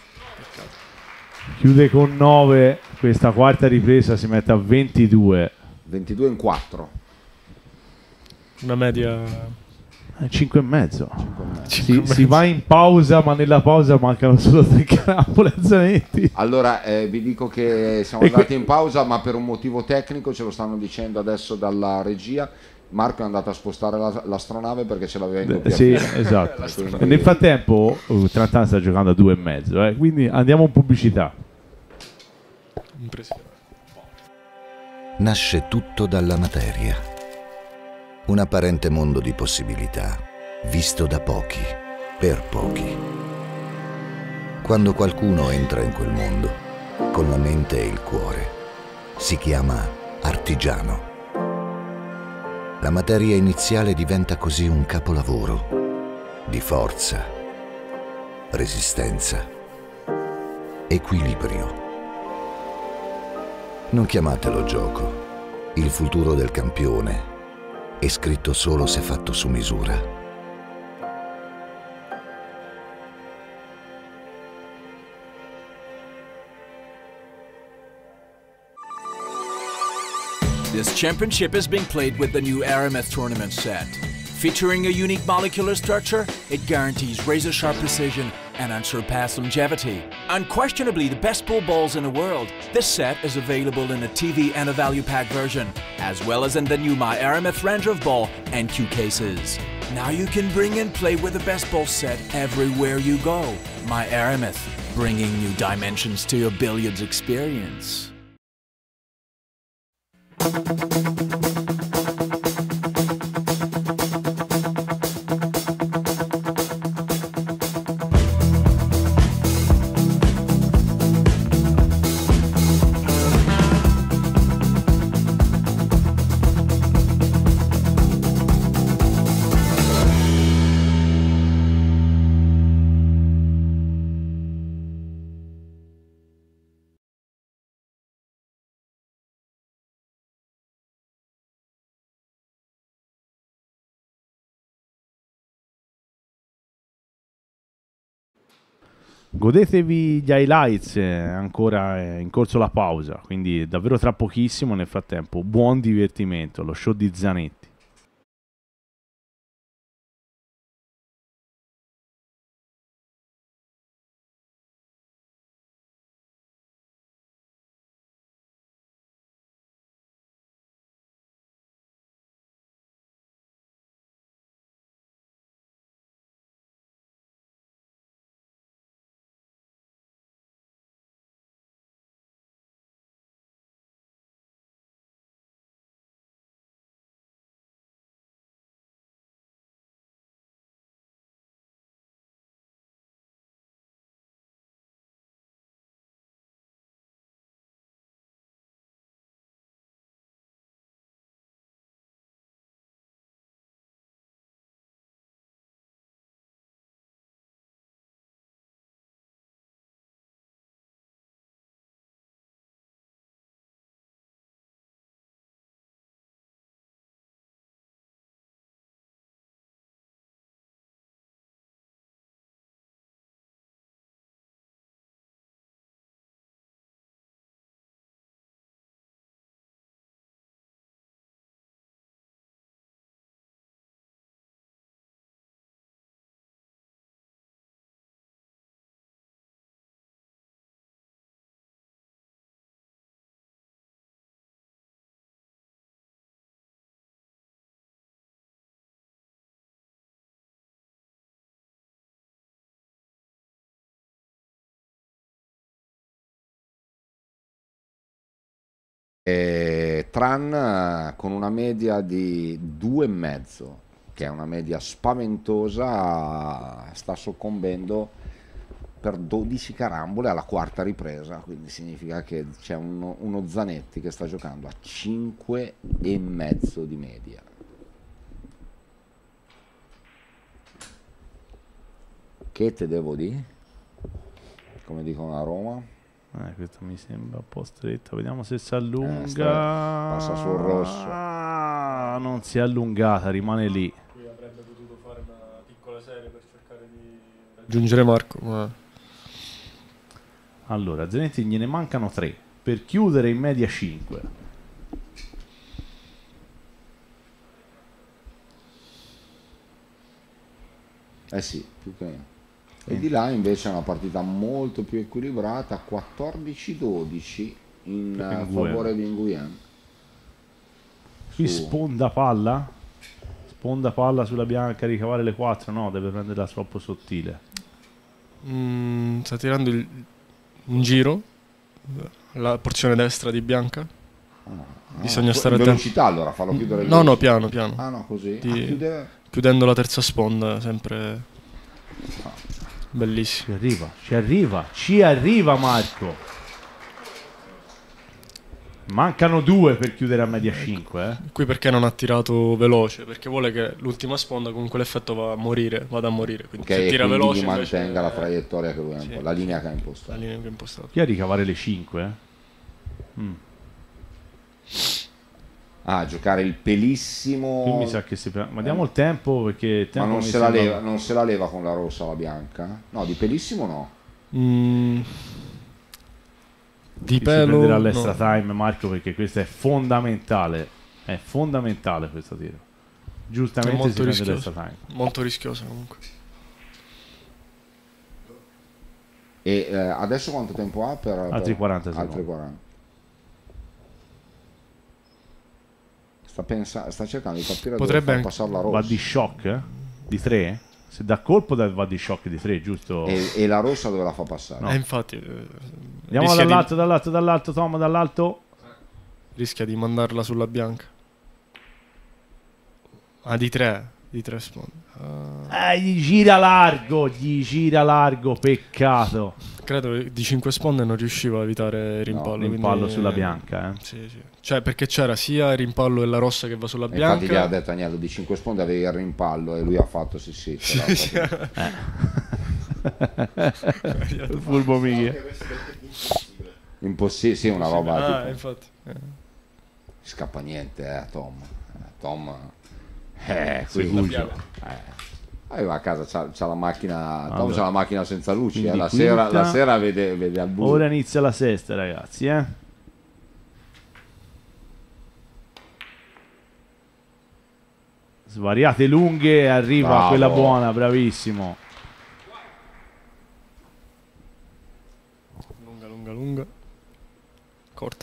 Chiude con nove. Questa quarta ripresa si mette a ventidue. ventidue in quattro. Una media... cinque e mezzo. cinque Si, e si mezzo. va in pausa, ma nella pausa mancano solo tre carambole a Zanetti. Allora, eh, vi dico che siamo E andati que- in pausa, ma per un motivo tecnico, ce lo stanno dicendo adesso dalla regia. Marco è andato a spostare la- l'astronave perché ce l'aveva in doppia Sì, fila. esatto. Quindi- Nel frattempo, uh, Trantan sta giocando a due e mezzo, eh, quindi andiamo in pubblicità. Impressionante. Nasce tutto dalla materia. Un apparente mondo di possibilità, visto da pochi, per pochi. Quando qualcuno entra in quel mondo, con la mente e il cuore, si chiama artigiano. La materia iniziale diventa così un capolavoro di forza, resistenza, equilibrio. Non chiamatelo gioco. Il futuro del campione è scritto solo se fatto su misura. This championship is being played with the new Aramith tournament set. Featuring a unique molecular structure, it guarantees razor-sharp precision and unsurpassed longevity. Unquestionably the best bull balls in the world, this set is available in a T V and a value pack version, as well as in the new My Aramith range of ball and cue cases. Now you can bring and play with the best ball set everywhere you go. My Aramith, bringing new dimensions to your billiards experience. Godetevi gli highlights, eh, ancora è in corso la pausa, quindi davvero tra pochissimo. Nel frattempo buon divertimento, lo show di Zanetti. E Tran con una media di due e mezzo, che è una media spaventosa, sta soccombendo per dodici carambole alla quarta ripresa, quindi significa che c'è uno, uno Zanetti che sta giocando a cinque e mezzo di media. Che te devo dire? Come dicono a Roma? Eh, questa mi sembra un po' stretta. Vediamo se si allunga. Eh, sta, passa sul rosso. Ah, non si è allungata, rimane lì. Qui avrebbe potuto fare una piccola serie per cercare di raggiungere Marco, ma... Allora, Zanetti gliene mancano tre per chiudere in media cinque. Eh sì, più che... E di là invece è una partita molto più equilibrata, quattordici dodici in Per uh, favore di Nguyen. Qui Su. sponda palla. Sponda palla sulla bianca, ricavare le quattro. No, deve prenderla troppo sottile. Mm, sta tirando il, un giro, la porzione destra di bianca. Ah, Bisogna ah, stare in attenti. velocità allora, farlo chiudere No, no, veloce. piano, piano. Ah no, così. Di- Ah, chiude... Chiudendo la terza sponda, sempre bellissimo. Ci arriva, ci arriva, ci arriva Marco. Mancano due per chiudere a media cinque. Eh. Qui perché non ha tirato veloce? Perché vuole che l'ultima sponda con quell'effetto va a morire, vada a morire. Quindi Ok, se tira quindi veloce gli invece mantenga la è- traiettoria che lui ha sì. impostato, la linea che ha la impostato. linea che ha impostato. Chi a ricavare le cinque? Mm. Ah, giocare il pelissimo. Qui mi sa che si prende. Ma diamo il tempo perché il Ma tempo non mi se, la sembra- leva, non se la leva con la rossa la bianca? No, di pelissimo no. Mm, di Chi si pelo prenderà l'extra no. time Marco, perché questo è fondamentale. È fondamentale questo tiro. È Giustamente si molto prende rischioso. l'extra time. Molto rischioso comunque. E eh, adesso quanto tempo ha per... Altri per- quaranta altri secondi. quaranta. Sta, pensa- sta cercando di capire Potrebbe dove far anche- passare la Va rossa. di shock eh? Di tre? Se dà colpo dà- va di shock di tre, giusto? E, e la rossa dove la fa passare? Eh, infatti, eh, Andiamo rischia, dall'alto, di, dall'alto, dall'alto, Tom, dall'alto. rischia di mandarla sulla bianca. Ah, di tre, di tre sponde. Ah, Eh, gli gira largo, gli gira largo, peccato. credo che di cinque sponde non riusciva a evitare il rimpallo. Rimpallo quindi- sulla bianca, eh. Sì, sì. Cioè, perché c'era sia il rimpallo e la rossa che va sulla E infatti gli ha bianca. detto Agnello di cinque sponde avevi il rimpallo e lui ha fatto sì sì. ce l'ha Sì, fatto. sì. Furbo Mighi. Impossibile, sì, una roba Ah, tipo- infatti. eh. scappa niente, eh, Tom. Eh, Tom, eh, Sì, qui, Gugio. eh. Ah, va a casa, c'ha, c'ha la macchina. Tom Allora. c'ha la macchina senza luci. Quindi Eh. La, sera, quinta. la sera vede, vede al buio. Ora inizia la sesta, ragazzi, eh. Svariate lunghe, arriva Bravo. quella buona, bravissimo. Lunga, lunga, lunga. Corta.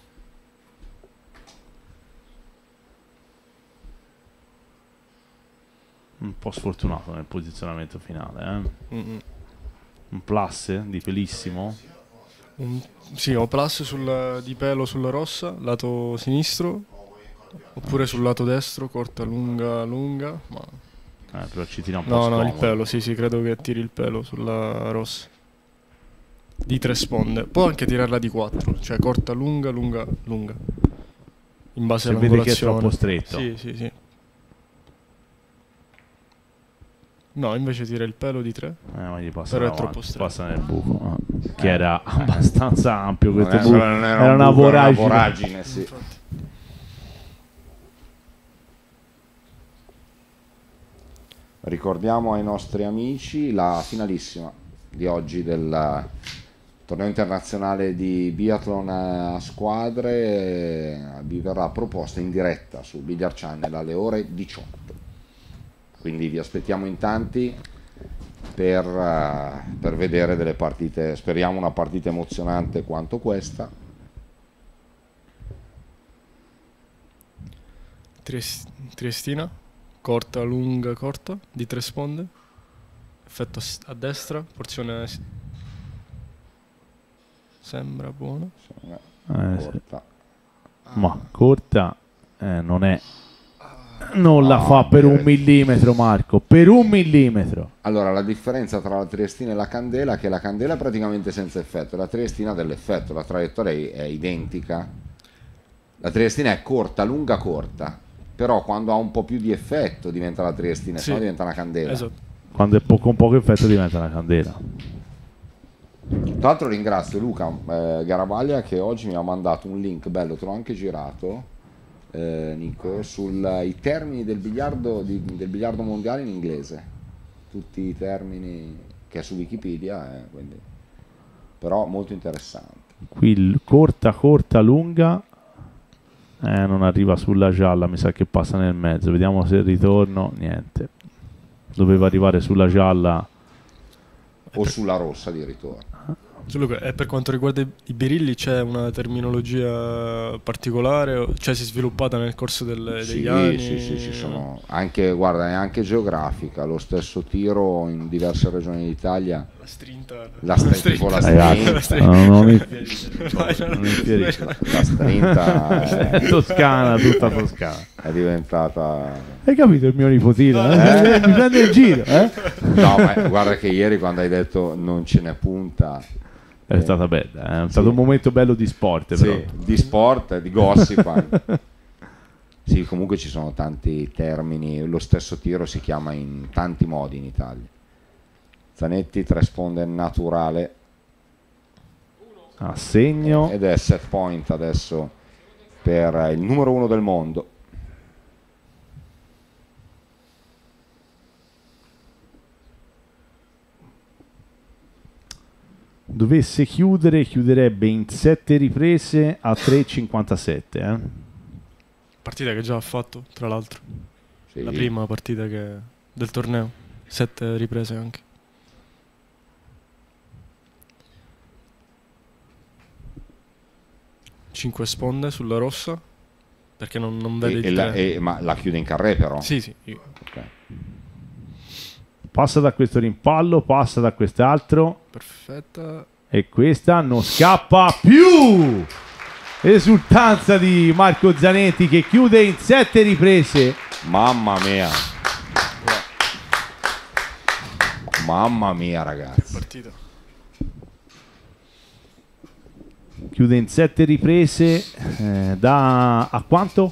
Un po' sfortunato nel posizionamento finale, eh. Mm-mm. Un plus di pelissimo. Un- sì, ho plus sul, di pelo sulla rossa, lato sinistro. Oppure sul lato destro, corta, lunga, lunga. Ma... Eh, però ci tira un po' No, no, il scomodo. pelo, sì, sì, credo che tiri il pelo sulla rossa. Di tre sponde. Può anche tirarla di quattro, cioè corta, lunga, lunga, lunga. In base Se vede che è all'angolazione. troppo stretto. Sì, sì, sì. No, invece tira il pelo di tre. Eh, ma gli passa Però è davanti, troppo stretto. passa nel buco. ah. Che era abbastanza ampio Non questo era, buco. non era Era un una buco, era voragine. voragine, sì. Ricordiamo ai nostri amici la finalissima di oggi del torneo internazionale di biathlon a squadre, eh, vi verrà proposta in diretta su Billiard Channel alle ore diciotto. Quindi vi aspettiamo in tanti per, eh, per vedere delle partite, speriamo una partita emozionante quanto questa. Tries- Triestina. Corta, lunga, corta. Di tre sponde. Effetto a s- a destra. Porzione... s- Sembra buona. Eh, sì. Corta. Ma corta eh, non è. Non la No, fa per un direi- millimetro, Marco. Per un millimetro. Allora, la differenza tra la triestina e la candela è che la candela è praticamente senza effetto, la triestina ha dell'effetto, la traiettoria è identica. La triestina è corta, lunga, corta, però quando ha un po' più di effetto diventa la triestina, Sì. se no diventa una candela. Esatto. Quando è po- con poco effetto diventa una candela. Tra l'altro ringrazio Luca eh, Garavaglia che oggi mi ha mandato un link bello, te l'ho anche girato, eh, Nico, sui termini del biliardo, di- del biliardo mondiale in inglese. Tutti i termini che è su Wikipedia, eh, quindi. Però molto interessante. Qui l- corta, corta, lunga. Eh, non arriva sulla gialla, mi sa che passa nel mezzo. Vediamo se il ritorno. Niente. Doveva arrivare sulla gialla. O sulla rossa di ritorno. Solo che, eh, per quanto riguarda i i birilli c'è una terminologia particolare, o- cioè si è sviluppata nel corso del- degli Sì, anni? sì, sì, ci sono anche, guarda, è anche geografica, lo stesso tiro in diverse regioni d'Italia. La strinta. La strinta, tipo la Ragazzi, strinta. non, non mi, Vai, no, non mi infierisco. La strinta è, Toscana, tutta Toscana. è diventata. Hai capito il mio nipotino? Eh? Mi prende il giro, eh? No, ma guarda che ieri quando hai detto non ce n'è punta. È stata bella, eh? È stato un momento bello di sport, però. Sì, di sport, di gossip anche. Sì, comunque ci sono tanti termini, lo stesso tiro si chiama in tanti modi in Italia. Zanetti tre sponde naturale A segno. ed è set point adesso per il numero uno del mondo. Dovesse chiudere, chiuderebbe in sette riprese a tre virgola cinquantasette. Eh? Partita che già ha fatto, tra l'altro. Sì. La prima partita che- del torneo. Sette riprese anche. cinque sponde sulla rossa, perché non, non vede E, il e la, tre. e, ma la chiude in carré però? Sì, sì. Io. Ok. Passa da questo rimpallo, passa da quest'altro. Perfetta. E questa non scappa più. Esultanza di Marco Zanetti che chiude in sette riprese. Mamma mia. Mamma mia ragazzi. Partita. Chiude in sette riprese. Eh, da a quanto?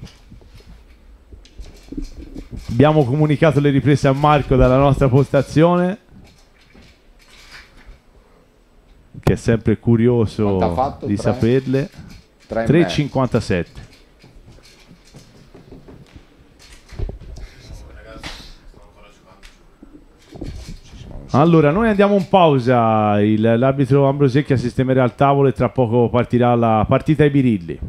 Abbiamo comunicato le riprese a Marco dalla nostra postazione, che è sempre curioso Quanto ha fatto? di Tre? saperle. Tre e tre e mezzo. cinquantasette. Allora, noi andiamo in pausa. Il- L'arbitro Ambrosecchia sistemerà il tavolo e tra poco partirà la partita ai birilli.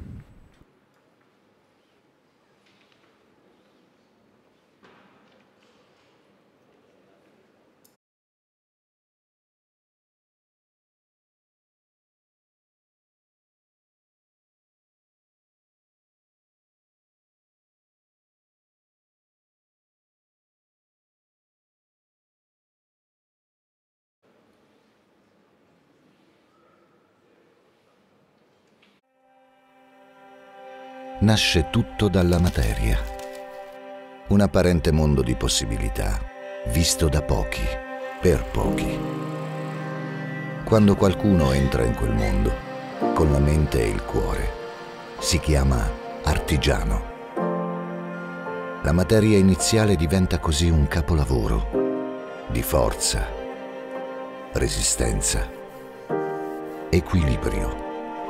Nasce tutto dalla materia. Un apparente mondo di possibilità, visto da pochi, per pochi. Quando qualcuno entra in quel mondo, con la mente e il cuore, si chiama artigiano. La materia iniziale diventa così un capolavoro di forza, resistenza, equilibrio.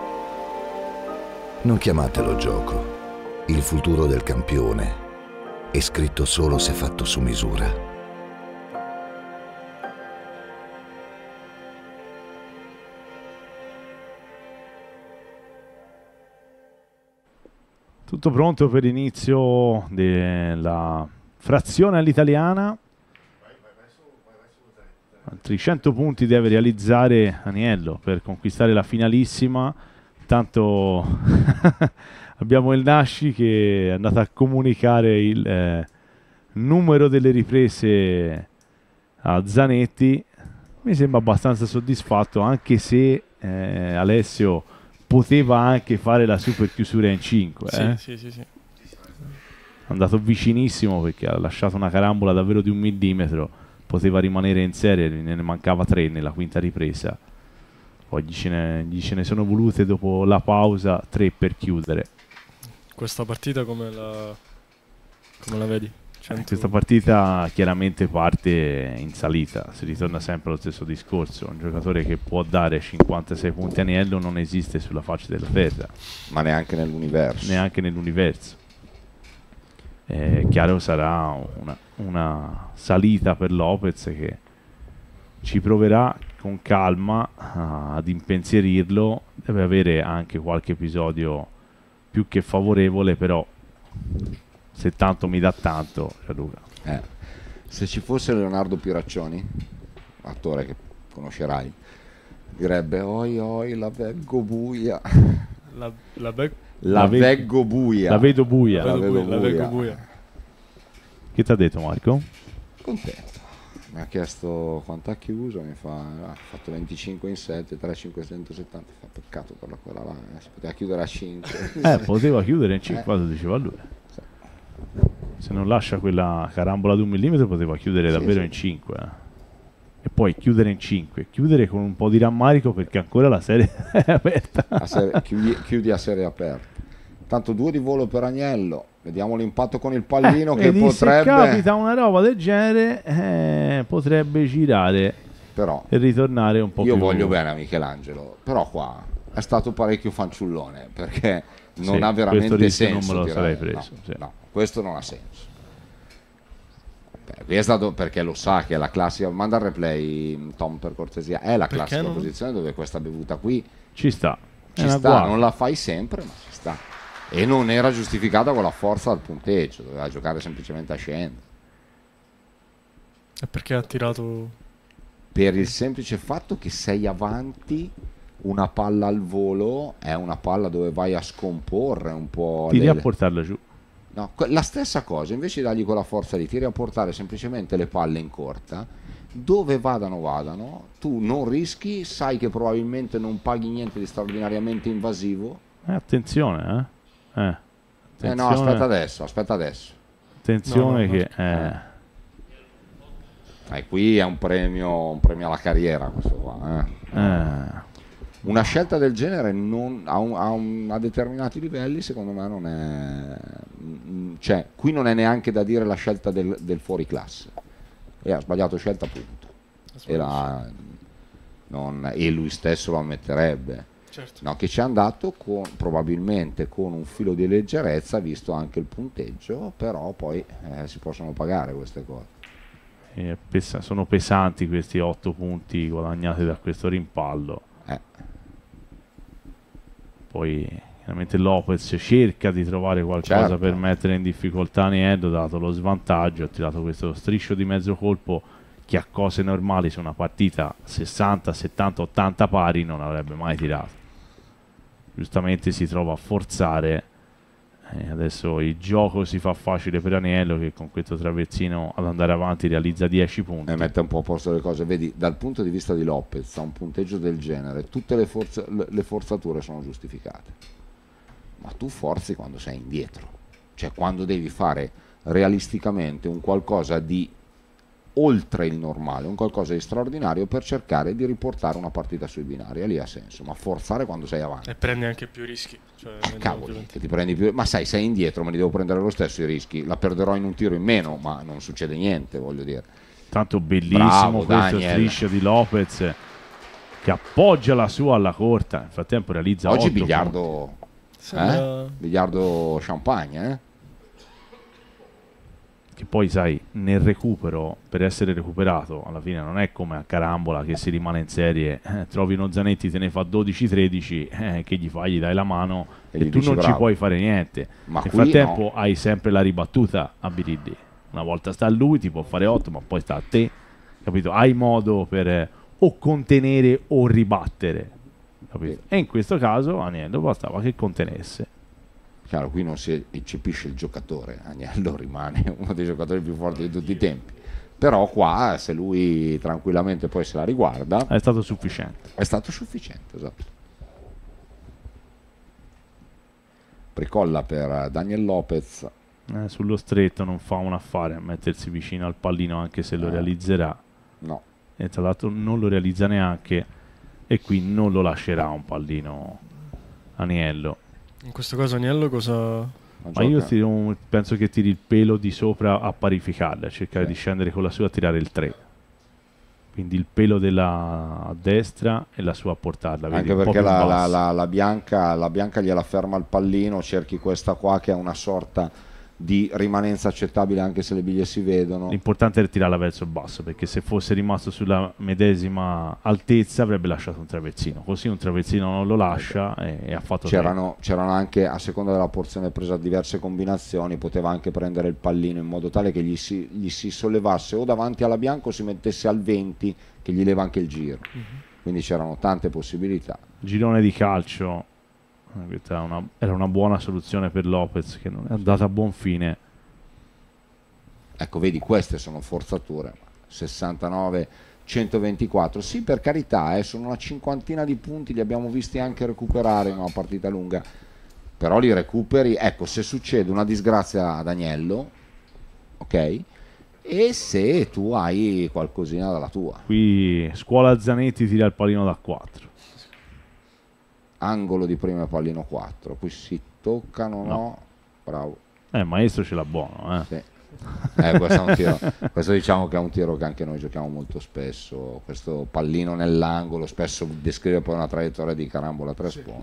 Non chiamatelo gioco. Il futuro del campione è scritto solo se fatto su misura. Tutto pronto per l'inizio della frazione all'italiana. Altri cento punti deve realizzare Aniello per conquistare la finalissima. Intanto abbiamo il Nasci che è andato a comunicare il eh, numero delle riprese a Zanetti. Mi sembra abbastanza soddisfatto, anche se eh, Alessio poteva anche fare la super chiusura in cinque. Eh? Sì, sì, sì, sì. È andato vicinissimo perché ha lasciato una carambola davvero di un millimetro. Poteva rimanere in serie, ne mancava tre nella quinta ripresa. Poi gli ce, ne, gli ce ne sono volute dopo la pausa tre per chiudere. Questa partita come la, come la vedi? cento... Questa partita chiaramente parte in salita, si ritorna sempre allo stesso discorso. Un giocatore che può dare cinquantasei punti a Aniello non esiste sulla faccia della terra. Ma neanche nell'universo. Neanche nell'universo. È chiaro sarà una, una salita per Lopez che ci proverà con calma uh, ad impensierirlo. Deve avere anche qualche episodio più che favorevole, però se tanto mi dà tanto, Gianluca. Eh, se ci fosse Leonardo Piraccioni, attore che conoscerai, direbbe oi oi la veggo buia. La, la, be- La, La ve- veggo buia. La vedo buia. la, La vedo vedo buia, la buia. vedo buia. Che ti ha detto Marco? Contento. Mi ha chiesto quanto ha chiuso, mi fa, ha fatto venticinque in sette, tre cinquecentosettanta, fa peccato per la quella là, eh, si poteva chiudere a cinque. Eh, poteva chiudere in cinque, Eh. lo diceva lui. Se non lascia quella carambola di un millimetro poteva chiudere Sì, davvero sì. in cinque. eh. E poi chiudere in cinque, chiudere con un po' di rammarico perché ancora la serie è aperta. A serie- chiudi, chiudi a serie aperte. Tanto due di volo per Agnello, vediamo l'impatto con il pallino che Vedi, se potrebbe, capita una roba del genere eh, potrebbe girare però e ritornare un po' io più. voglio bene a Michelangelo, però qua è stato parecchio fanciullone perché non Sì, ha veramente questo rischio senso. non me lo tirare. sarei preso, No, sì. no, questo non ha senso. Beh, qui è stato perché lo sa che è la classica, manda il replay Tom per cortesia, è la Perché classica non- posizione dove questa bevuta qui Ci sta. È ci una sta, guardia. non la fai sempre, ma ci sta. E non era giustificata con la forza del punteggio, doveva giocare semplicemente a scendere. E perché ha tirato... Per il semplice fatto che sei avanti una palla al volo è una palla dove vai a scomporre un po'. Tiri le... a portarla giù. No, la stessa cosa, invece di dargli quella forza lì, tiri a portare semplicemente le palle in corta, dove vadano vadano, tu non rischi, sai che probabilmente non paghi niente di straordinariamente invasivo. Eh, attenzione, eh. eh. Eh no, aspetta adesso, aspetta adesso. Attenzione No, no, no. che... Eh. Eh, qui è un premio, un premio alla carriera questo qua. Eh. Eh. Una scelta del genere non, a, un, a, un, a determinati livelli secondo me non è, cioè qui non è neanche da dire la scelta del, del fuori classe, e ha sbagliato scelta punto, e, la, non, e lui stesso lo ammetterebbe. Certo. No, che ci è andato con, probabilmente con un filo di leggerezza visto anche il punteggio, però poi eh, si possono pagare queste cose. Eh, pesa- sono pesanti questi otto punti guadagnati da questo rimpallo. Eh. Poi chiaramente Lopez cerca di trovare qualcosa Certo. per mettere in difficoltà Aniello, dato lo svantaggio, ha tirato questo striscio di mezzo colpo che a cose normali su una partita sessanta, settanta, ottanta pari non avrebbe mai tirato. Giustamente si trova a forzare, e adesso il gioco si fa facile per Aniello, che con questo traversino ad andare avanti realizza dieci punti. E mette un po' a posto le cose. Vedi, dal punto di vista di Lopez, a un punteggio del genere, tutte le, forza, le, le forzature sono giustificate. Ma tu forzi quando sei indietro, cioè quando devi fare realisticamente un qualcosa di oltre il normale, un qualcosa di straordinario per cercare di riportare una partita sui binari, e lì ha senso. Ma forzare quando sei avanti, E prendi anche più rischi. Cioè, ah, cavoli, che ti prendi più, ma sai, sei indietro, me li devo prendere lo stesso i rischi, la perderò in un tiro in meno, ma non succede niente, voglio dire. Tanto bellissimo Bravo, questo Daniel. striscio di Lopez che appoggia la sua alla corta, nel frattempo realizza Oggi otto biliardo, Sembra- eh? biliardo champagne, eh? che poi sai nel recupero, per essere recuperato alla fine non è come a carambola che si rimane in serie, eh, trovi uno Zanetti, te ne fa dodici tredici, eh, che gli fai, gli dai la mano E e, gli tu dici non ci bravo. puoi fare niente. Ma Nel qui frattempo no. hai sempre la ribattuta a Birilli, una volta sta a lui ti può fare otto, ma poi sta a te, capito? Hai modo per eh, o contenere o ribattere, capito? E in questo caso Aniello bastava che contenesse. Chiaro, qui non si eccepisce il giocatore, Agnello rimane uno dei giocatori più forti di tutti i tempi, però qua se lui tranquillamente poi se la riguarda È stato sufficiente. è stato sufficiente, esatto. Pricolla per Daniel Lopez, Eh, sullo stretto non fa un affare a mettersi vicino al pallino, anche se lo Eh. realizzerà, no, e tra l'altro non lo realizza neanche, e qui non lo lascerà un pallino Aniello. In questo caso Agnello cosa... non Ma io gioca. tiro un- penso che tiri il pelo di sopra a parificarle, a cercare Sì. di scendere con la sua a tirare il tre. Quindi il pelo della a destra e la sua a portarla. vedi, Anche un po' perché più la, la, bassa. la, la bianca, la bianca gliela ferma il pallino, cerchi questa qua che è una sorta di rimanenza accettabile anche se le biglie si vedono. L'importante è tirarla verso il basso, perché se fosse rimasto sulla medesima altezza avrebbe lasciato un traversino. Così un traversino non lo lascia e, e ha fatto tempo. C'erano, c'erano anche, a seconda della porzione presa, diverse combinazioni, poteva anche prendere il pallino in modo tale che gli si, gli si sollevasse o davanti alla bianca o si mettesse al venti che gli leva anche il giro. Quindi c'erano tante possibilità. Girone di calcio, eh, questa era una, era una buona soluzione per Lopez, che non è andata a buon fine. Ecco, vedi, queste sono forzature. sessantanove centoventiquattro, sì, per carità, eh, sono una cinquantina di punti, li abbiamo visti anche recuperare in una partita lunga, però li recuperi. Ecco, se succede una disgrazia ad Agnello, ok, e se tu hai qualcosina dalla tua, Qui scuola Zanetti tira il pallino da quattro. angolo di prima pallino quattro, qui si toccano, no, No. bravo, Eh, il maestro ce l'ha buono, eh. sì. Eh, questo, è un tiro, questo diciamo che è un tiro che anche noi giochiamo molto spesso, questo pallino nell'angolo spesso descrive poi una traiettoria di carambola a tre sponde.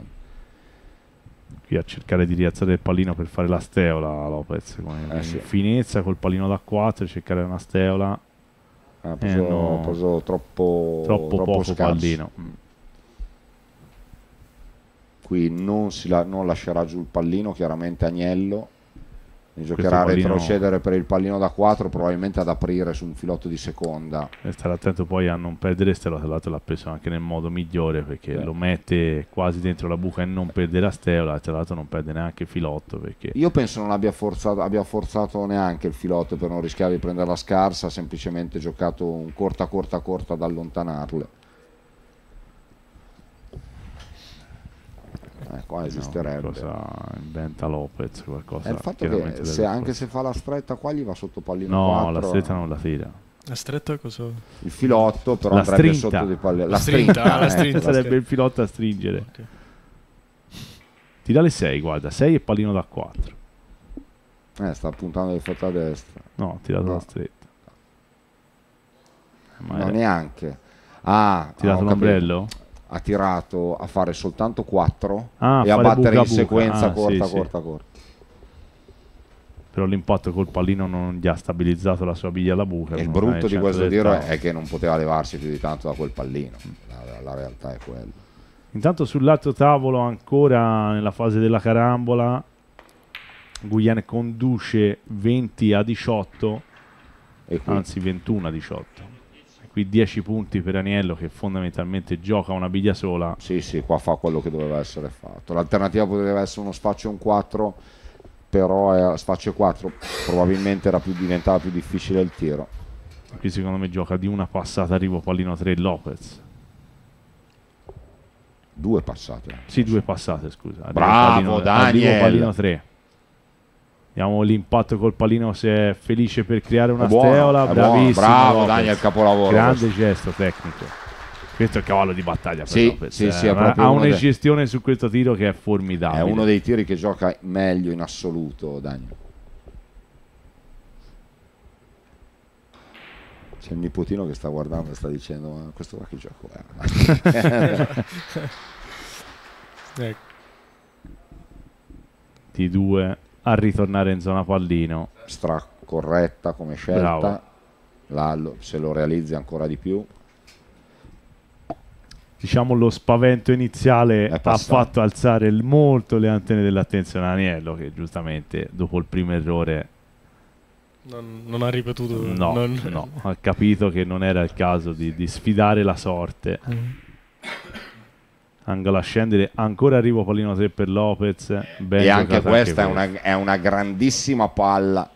Qui a cercare di rialzare il pallino per fare la steola Lopez, con Eh, sì. finezza col pallino da quattro, cercare una steola, Ha preso, Eh, no. preso troppo, troppo, poco scarso. pallino. Mm. Qui non, si la- non lascerà giù il pallino, chiaramente Agnello. giocherà a pallino... retrocedere per il pallino da quattro, probabilmente ad aprire su un filotto di seconda. E stare attento poi a non perdere stella, tra l'altro l'ha preso anche nel modo migliore, perché sì. lo mette quasi dentro la buca e non perde la stella, tra l'altro non perde neanche il filotto. Perché... Io penso non abbia forzato, abbia forzato neanche il filotto per non rischiare di prendere la scarsa, ha semplicemente giocato un corta corta corta ad allontanarle. Eh, qua esisterebbe. No, cosa inventa Lopez, qualcosa. È il fatto che se, anche se fa la stretta qua gli va sotto pallino no, quattro. No, la stretta non la tira. La stretta cosa? Il filotto però la andrebbe strinta. sotto di pallino. La La strinta, strinta, ah, la eh, strinta. Sarebbe il filotto a stringere. Okay. Tira le sei, guarda, sei e pallino da quattro. Eh, sta puntando il foto a destra. No, tirato no. la stretta. Ma No, era... neanche. Ah, tirato ho l'ombrello? capito. Ha tirato a fare soltanto quattro ah, e a battere buca in sequenza ah, corta, sì, corta, sì. corta. Però l'impatto col pallino non gli ha stabilizzato la sua biglia alla buca. E il non brutto è di questo del tiro tavolo. è che non poteva levarsi più di tanto da quel pallino. La, la realtà è quella. Intanto sul lato tavolo, ancora nella fase della carambola, Guyane conduce venti a diciotto, E qui, anzi ventuno a diciotto. Qui dieci punti per Aniello, che fondamentalmente gioca una biglia sola. sì, sì, qua fa quello che doveva essere fatto. L'alternativa poteva essere uno sfaccio e un quattro, però è sfaccio e quattro probabilmente era più, diventava più difficile il tiro. Qui secondo me gioca di una passata, arrivo pallino tre Lopez. Due passate. Sì, due passate, scusa. Arrivo Bravo, pallino, Daniel! Arrivo pallino tre. Vediamo l'impatto col pallino, se è felice per creare una È buono, steola. è buono. Bravissimo. Bravo Lopez. Daniel, capolavoro. Grande questo. gesto tecnico. Questo è il cavallo di battaglia per Sì, Lopez. sì, eh. sì, è ha proprio ha uno una de- gestione su questo tiro che è formidabile. È uno dei tiri che gioca meglio in assoluto, Daniel. C'è il nipotino che sta guardando e sta dicendo: ma questo qua che gioco è? Ecco. T due a ritornare in zona pallino. Stra corretta come scelta. Bravo. Là, lo- se lo realizzi ancora di più. Diciamo lo spavento iniziale È ha passato. fatto alzare il- molto le antenne dell'attenzione a Aniello, che giustamente dopo il primo errore Non, non ha ripetuto. no, non- no, ha capito che non era il caso di, di sfidare la sorte. Angolo a scendere, ancora arrivo pallino tre per Lopez. Ben E anche giocato questa anche è, una, è una grandissima palla.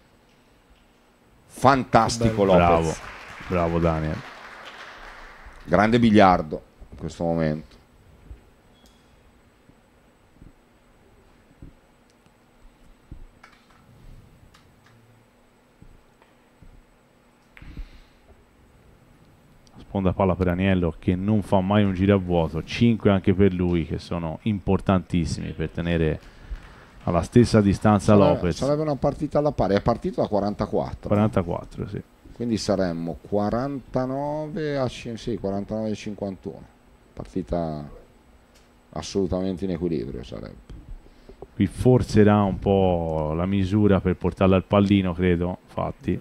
Fantastico questo. Lopez. Bravo, bravo Daniel. Grande biliardo in questo momento. Sponda palla per Aniello, che non fa mai un giro a vuoto. cinque anche per lui, che sono importantissimi per tenere alla stessa distanza Sarebbe, Lopez. sarebbe una partita alla pari. È partito da quarantaquattro. quarantaquattro, sì. Quindi saremmo quarantanove a cin- sì, quarantanove a cinquantuno. Partita assolutamente in equilibrio sarebbe. Qui forzerà un po' la misura per portarla al pallino, credo. Infatti,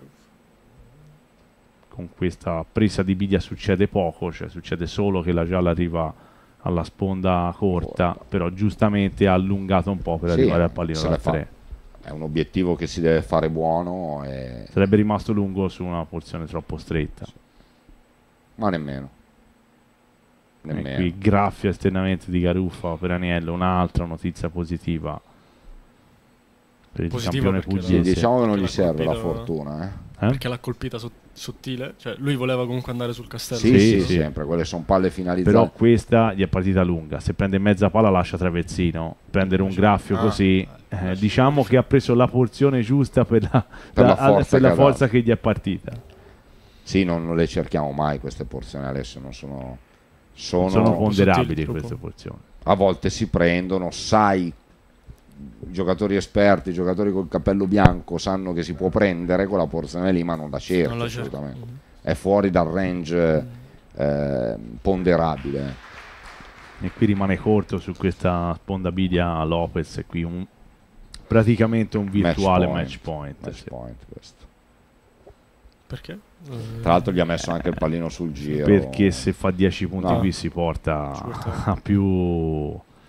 con questa presa di biglia succede poco, cioè succede solo che la gialla arriva alla sponda corta, Corta. però giustamente ha allungato un po' per Sì, arrivare al pallino se da le fa. tre. È un obiettivo che si deve fare buono, e... Sarebbe rimasto lungo su una porzione troppo stretta. ma nemmeno. E Nemmeno. qui graffio esternamente di Garuffa per Aniello, un'altra notizia positiva per il Positiva campione perché Sì, la- pugliese. diciamo che non gli L'ha serve la colpito- fortuna. Eh? Eh? Perché l'ha colpita sot- sottile. Cioè, lui voleva comunque andare sul castello. Sì, sì, sì. sempre. Quelle sono palle finalizzate. Però questa gli è partita lunga, se prende mezza palla lascia traversino, prendere un graffio Ah, così, eh, diciamo che ha preso la porzione giusta per la, Per la la- forza per la che ha forza dato. che gli è partita. Sì, non, non le cerchiamo mai queste porzioni adesso, non sono, sono, Sono ponderabili sottili, queste troppo. porzioni. a volte si prendono, sai, giocatori esperti, giocatori col cappello bianco sanno che si può prendere quella porzione lì, ma non la cerca Non la cerca. assolutamente. È fuori dal range eh, ponderabile. E qui rimane corto su questa sponda biglia Lopez, e qui un, praticamente un virtuale match point. Match sì. point questo. Perché? Tra l'altro gli ha messo anche il pallino sul giro. Perché se fa dieci punti No. qui si porta Ci porta- a più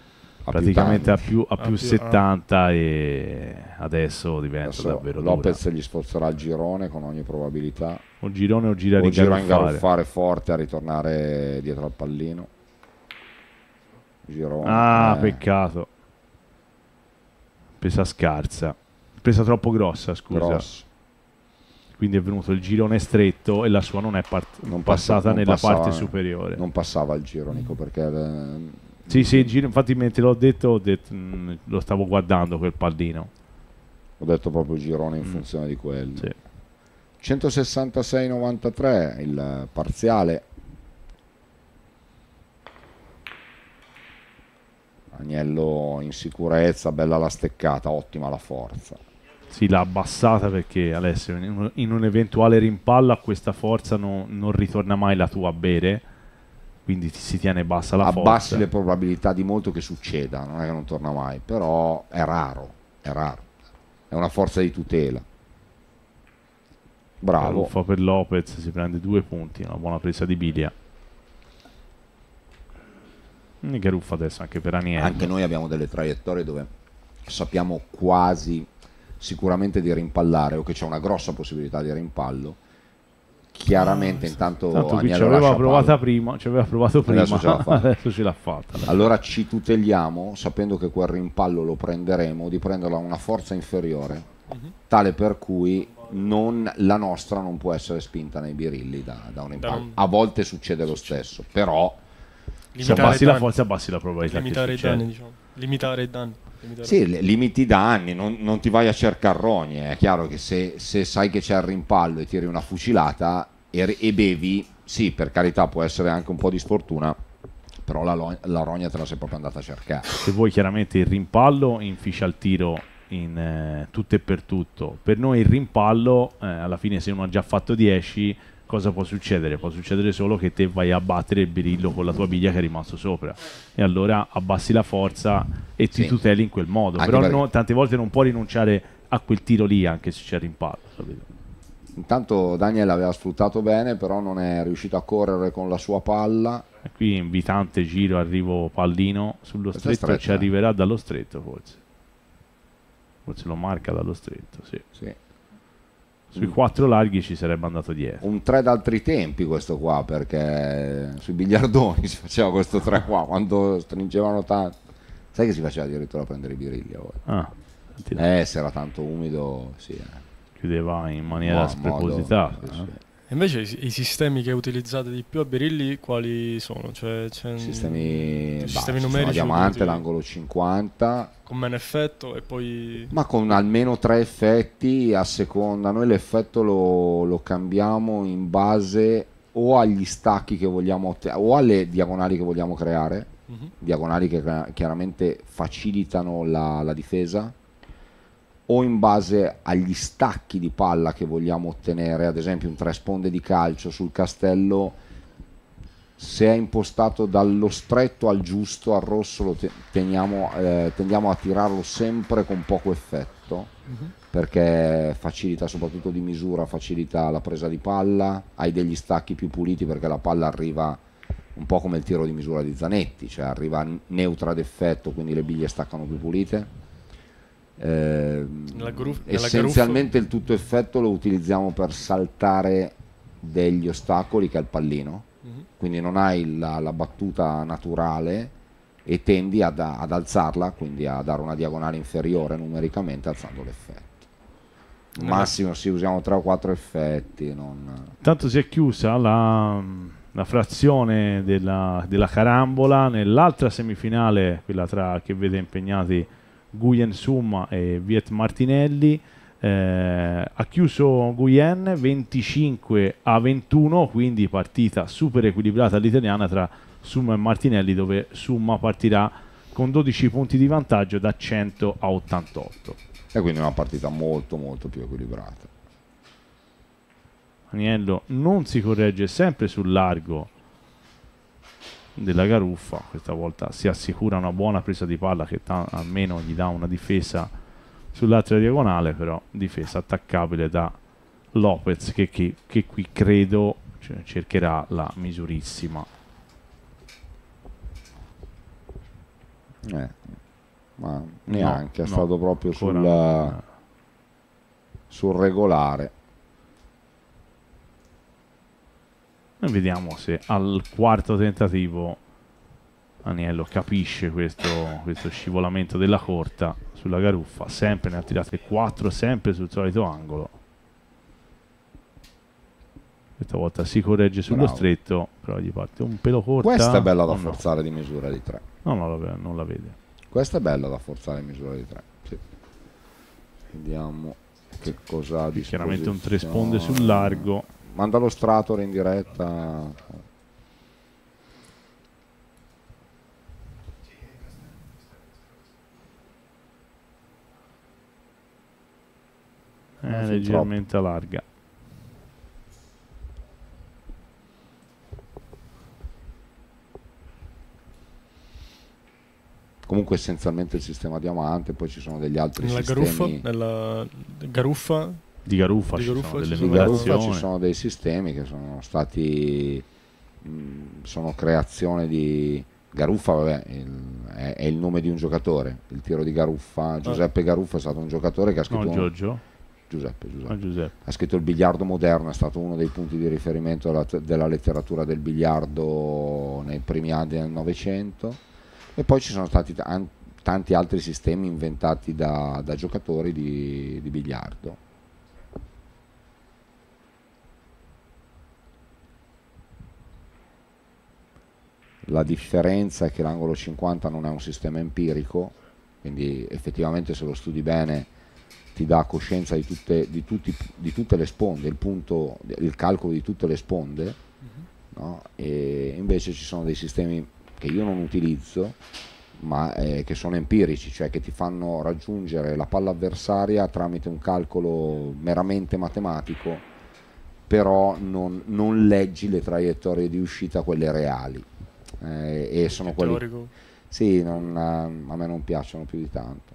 A praticamente più a più, a A più più- settanta e adesso diventa Adesso davvero Lopez dura. gli sforzerà il girone con ogni probabilità. O girone o gira a O gira a ringaruffare. ingaruffare forte a ritornare dietro al pallino. Girone. Ah, eh, peccato. Presa scarsa. Presa troppo grossa, scusa. grosso. Quindi è venuto il girone stretto e la sua non è part- Non passa- passata non nella passava- parte superiore. Non passava il giro, Nico, perché eh, Sì, sì, il giro, infatti mentre l'ho detto, ho detto, mh, lo stavo guardando quel pallino. ho detto proprio girone in Mm. funzione di quello. Sì. centosessantasei novantatré il parziale. Agnello in sicurezza, bella la steccata, ottima la forza. Sì, l'ha abbassata perché Alessio in un, in un eventuale rimpallo a questa forza no- non ritorna mai la tua a bere, quindi ti si tiene bassa la Abbassi forza. le probabilità di molto che succeda, non è che non torna mai, però è raro, è raro. È una forza di tutela. Bravo. Uffa per Lopez, si prende due punti, una buona presa di biglia. E Garuffa adesso anche per Aniello. Anche noi abbiamo delle traiettorie dove sappiamo quasi sicuramente di rimpallare o che c'è una grossa possibilità di rimpallo. Chiaramente intanto Tanto qui ci Agnello aveva lascia provata palla. prima, ci aveva provato prima, Adesso ce l'ha fatta. adesso ce l'ha fatta. Allora ci tuteliamo sapendo che quel rimpallo lo prenderemo, di prenderlo a una forza inferiore, tale per cui non, la nostra non può essere spinta nei birilli da, da un rimpallo. un- A volte succede lo stesso, però Se Limitare abbassi i la danni. forza, abbassi la probabilità Limitare che i succeda. danni, diciamo. Limitare i danni. Limitare- sì, le- limiti i danni, non, non ti vai a cercare rogne. È chiaro che se, se sai che c'è il rimpallo e tiri una fucilata e, e bevi, sì, per carità può essere anche un po' di sfortuna, però la, lo- la rogna te la sei proprio andata a cercare. Se vuoi chiaramente il rimpallo inficia il tiro in eh, tutto e per tutto. Per noi il rimpallo, eh, alla fine se uno ha già fatto dieci, cosa può succedere? Può succedere solo che te vai a battere il birillo con la tua biglia che è rimasto sopra e allora abbassi la forza e ti Sì. tuteli in quel modo. Anche Però perché- no- tante volte non puoi rinunciare a quel tiro lì anche se c'è il rimpallo, capito? Intanto Daniel aveva sfruttato bene, però non è riuscito a correre con la sua palla. E qui invitante giro, arrivo pallino sullo Questa è stretto, ci stretta. arriverà dallo stretto forse. Forse lo marca dallo stretto, sì. Sì. Sui quattro larghi ci sarebbe andato dietro. Un tre d'altri tempi questo qua, perché sui biliardoni si faceva questo tre qua, quando stringevano tanto. Sai che si faceva addirittura prendere i birilli a volte? Ah, senti là, Eh, se era tanto umido, sì. eh. chiudeva in maniera Mo- spropositata. modo- sì, eh. sì. E invece i, i sistemi che utilizzate di più a Berilli quali sono? Cioè, c'è un- Sistemi, bah, sistemi ci sono numerici diamante, utili- l'angolo cinquanta, con meno effetto e poi ma con almeno tre effetti a seconda. Noi l'effetto lo, lo cambiamo in base o agli stacchi che vogliamo ottenere o alle diagonali che vogliamo creare, Mhm. diagonali che cra- chiaramente facilitano la, la difesa, o in base agli stacchi di palla che vogliamo ottenere. Ad esempio un tre sponde di calcio sul castello, se è impostato dallo stretto al giusto, al rosso, lo te- teniamo, eh, tendiamo a tirarlo sempre con poco effetto, perché facilita, soprattutto di misura, facilita la presa di palla, hai degli stacchi più puliti perché la palla arriva un po' come il tiro di misura di Zanetti, cioè arriva neutra d'effetto, quindi le biglie staccano più pulite. Eh, Nella gru- nella essenzialmente il tutto effetto lo utilizziamo per saltare degli ostacoli, che è il pallino, Mhm. quindi non hai la, la battuta naturale e tendi ad, ad alzarla, quindi a dare una diagonale inferiore numericamente alzando l'effetto. Nella- Massimo sì, usiamo tre o quattro effetti, non... Tanto si è chiusa la, la frazione della, della carambola nell'altra semifinale, quella tra che vede impegnati Guyen Summa e Viet Martinelli. Eh, ha chiuso Guyen venticinque a ventuno, quindi partita super equilibrata all'italiana tra Summa e Martinelli, dove Summa partirà con dodici punti di vantaggio da cento a ottantotto. E quindi una partita molto molto più equilibrata. Agnello non si corregge, sempre sul largo della Garuffa, questa volta si assicura una buona presa di palla che ta- almeno gli dà una difesa sull'altra diagonale, però difesa attaccabile da Lopez che, che- che qui credo cioè, cercherà la misurissima. Eh, ma neanche, No, è no, stato proprio sul, ancora- sul regolare. Noi vediamo se al quarto tentativo Aniello capisce questo, questo scivolamento della corta sulla Garuffa. Sempre ne ha tirate quattro, sempre sul solito angolo. Questa volta si corregge sullo Bravo. stretto, però gli parte un pelo corta. Questa è bella da o no? forzare di misura di tre. No, no, la- non la vede. Questa è bella da forzare di misura di tre. Sì. Vediamo che cosa ha a Chiaramente un tre disposizione. sponde sul largo. Manda lo Strator in diretta. È Non fin leggermente larga. Comunque essenzialmente il sistema diamante, poi ci sono degli altri Nella sistemi. Garuffa, nella Garuffa Di Garuffa Di ci Garuffa sono ci delle sono- Di Garuffa numerazioni. ci sono dei sistemi che sono stati mh, sono creazione di Garuffa, vabbè, il- è, è il nome di un giocatore. Il tiro di Garuffa, Giuseppe Garuffa è stato un giocatore che ha scritto No, un- Giorgio? Giuseppe, Giuseppe. No, Giuseppe. Ha scritto il biliardo moderno, è stato uno dei punti di riferimento della, della letteratura del biliardo nei primi anni del Novecento, e poi ci sono stati tan- tanti altri sistemi inventati da, da giocatori di, di biliardo. La differenza è che l'angolo cinquanta non è un sistema empirico, quindi effettivamente se lo studi bene ti dà coscienza di tutte, di tutti, di tutte le sponde, il, punto, il calcolo di tutte le sponde, no? E invece ci sono dei sistemi che io non utilizzo, ma eh, che sono empirici, cioè che ti fanno raggiungere la palla avversaria tramite un calcolo meramente matematico, però non, non leggi le traiettorie di uscita, quelle reali. Eh, e sono quelli... teorico. Sì, non, eh, a me non piacciono più di tanto.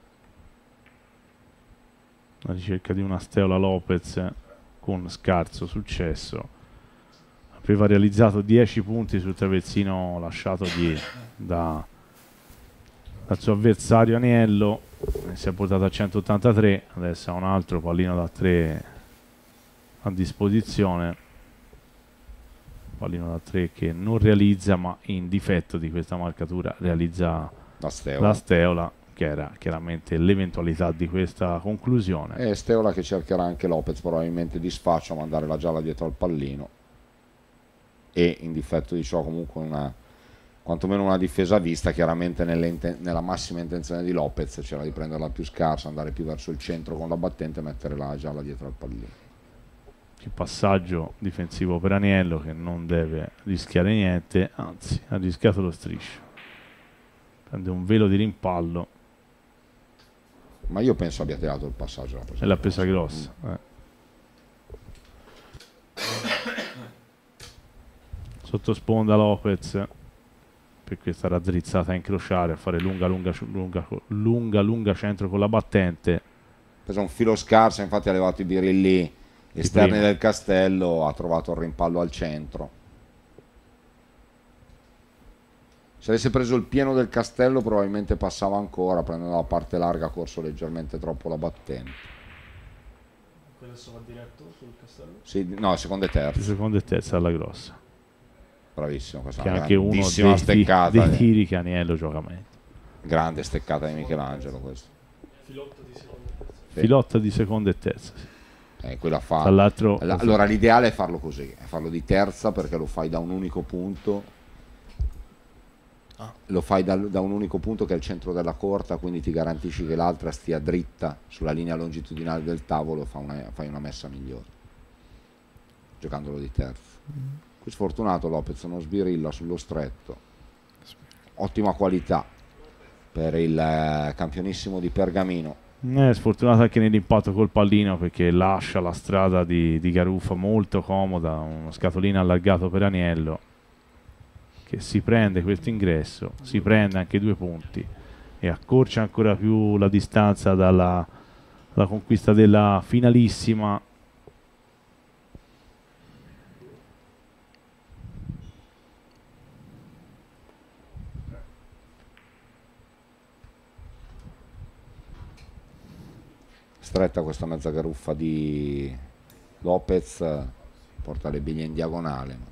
La ricerca di una Steola Lopez con scarso successo. Aveva realizzato dieci punti sul traversino lasciato di, da, dal suo avversario Aniello, e si è portato a centottantatré. Adesso ha un altro pallino da tre a disposizione, pallino da tre che non realizza, ma in difetto di questa marcatura realizza La Steola. la Steola, che era chiaramente l'eventualità di questa conclusione. E Steola che cercherà anche Lopez probabilmente di sfaccio a mandare la gialla dietro al pallino, e in difetto di ciò comunque una, quantomeno una difesa vista. Chiaramente nelle inten- nella massima intenzione di Lopez c'era di prenderla più scarsa, andare più verso il centro con la battente e mettere la gialla dietro al pallino. Che passaggio difensivo per Aniello, che non deve rischiare niente, anzi ha rischiato lo striscio, prende un velo di rimpallo Ma io penso abbia tirato il passaggio. e l'ha presa grossa. eh. Sotto sponda Lopez per questa raddrizzata a incrociare, a fare lunga lunga lunga lunga lunga centro con la battente. Ha preso un filo scarso, infatti ha levato i birilli esterni prima. del castello, ha trovato il rimpallo al centro. Se avesse preso il pieno del castello probabilmente passava ancora, prendendo la parte larga ha corso leggermente troppo la battente. Adesso va diretto sul castello. Sì, no, seconda e Il terza. secondo e terza alla grossa, Bravissimo, questa che è è una anche uno grandissima dei, ti- steccata, dei eh. tiri che Aniello gioca meglio. Grande steccata di Michelangelo questo. Filotta di seconda. Sì. Filotta di seconda e terza, sì. Eh, quella fa. Tra l'altro Alla- Allora l'ideale è farlo così, è farlo di terza, perché lo fai da un unico punto. Ah. Lo fai da, da un unico punto che è il centro della corta, quindi ti garantisci che l'altra stia dritta sulla linea longitudinale del tavolo, fa una, fai una messa migliore giocandolo di terza. Qui sfortunato Lopez, non sbirilla sullo stretto, ottima qualità per il eh, campionissimo di Pergamino. è sfortunato anche nell'impatto col pallino, perché lascia la strada di, di Garuffa molto comoda, uno scatolino allargato per Aniello, che si prende questo ingresso, si prende anche due punti e accorcia ancora più la distanza dalla, dalla conquista della finalissima. stretta questa mezza garuffa di Lopez, porta le biglie in diagonale, ma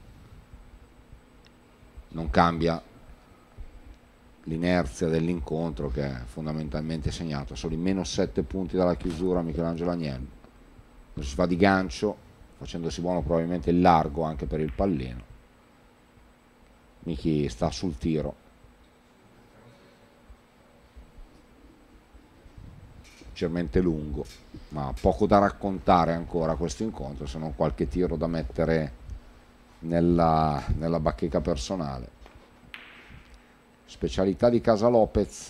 non cambia l'inerzia dell'incontro, che è fondamentalmente segnato solo in meno sette punti dalla chiusura Michelangelo Agnello. Si fa di gancio, facendosi buono probabilmente il largo anche per il pallino. Michi sta sul tiro, leggermente lungo, ma poco da raccontare ancora questo incontro, se non qualche tiro da mettere nella, nella bacheca personale. Specialità di Casa Lopez,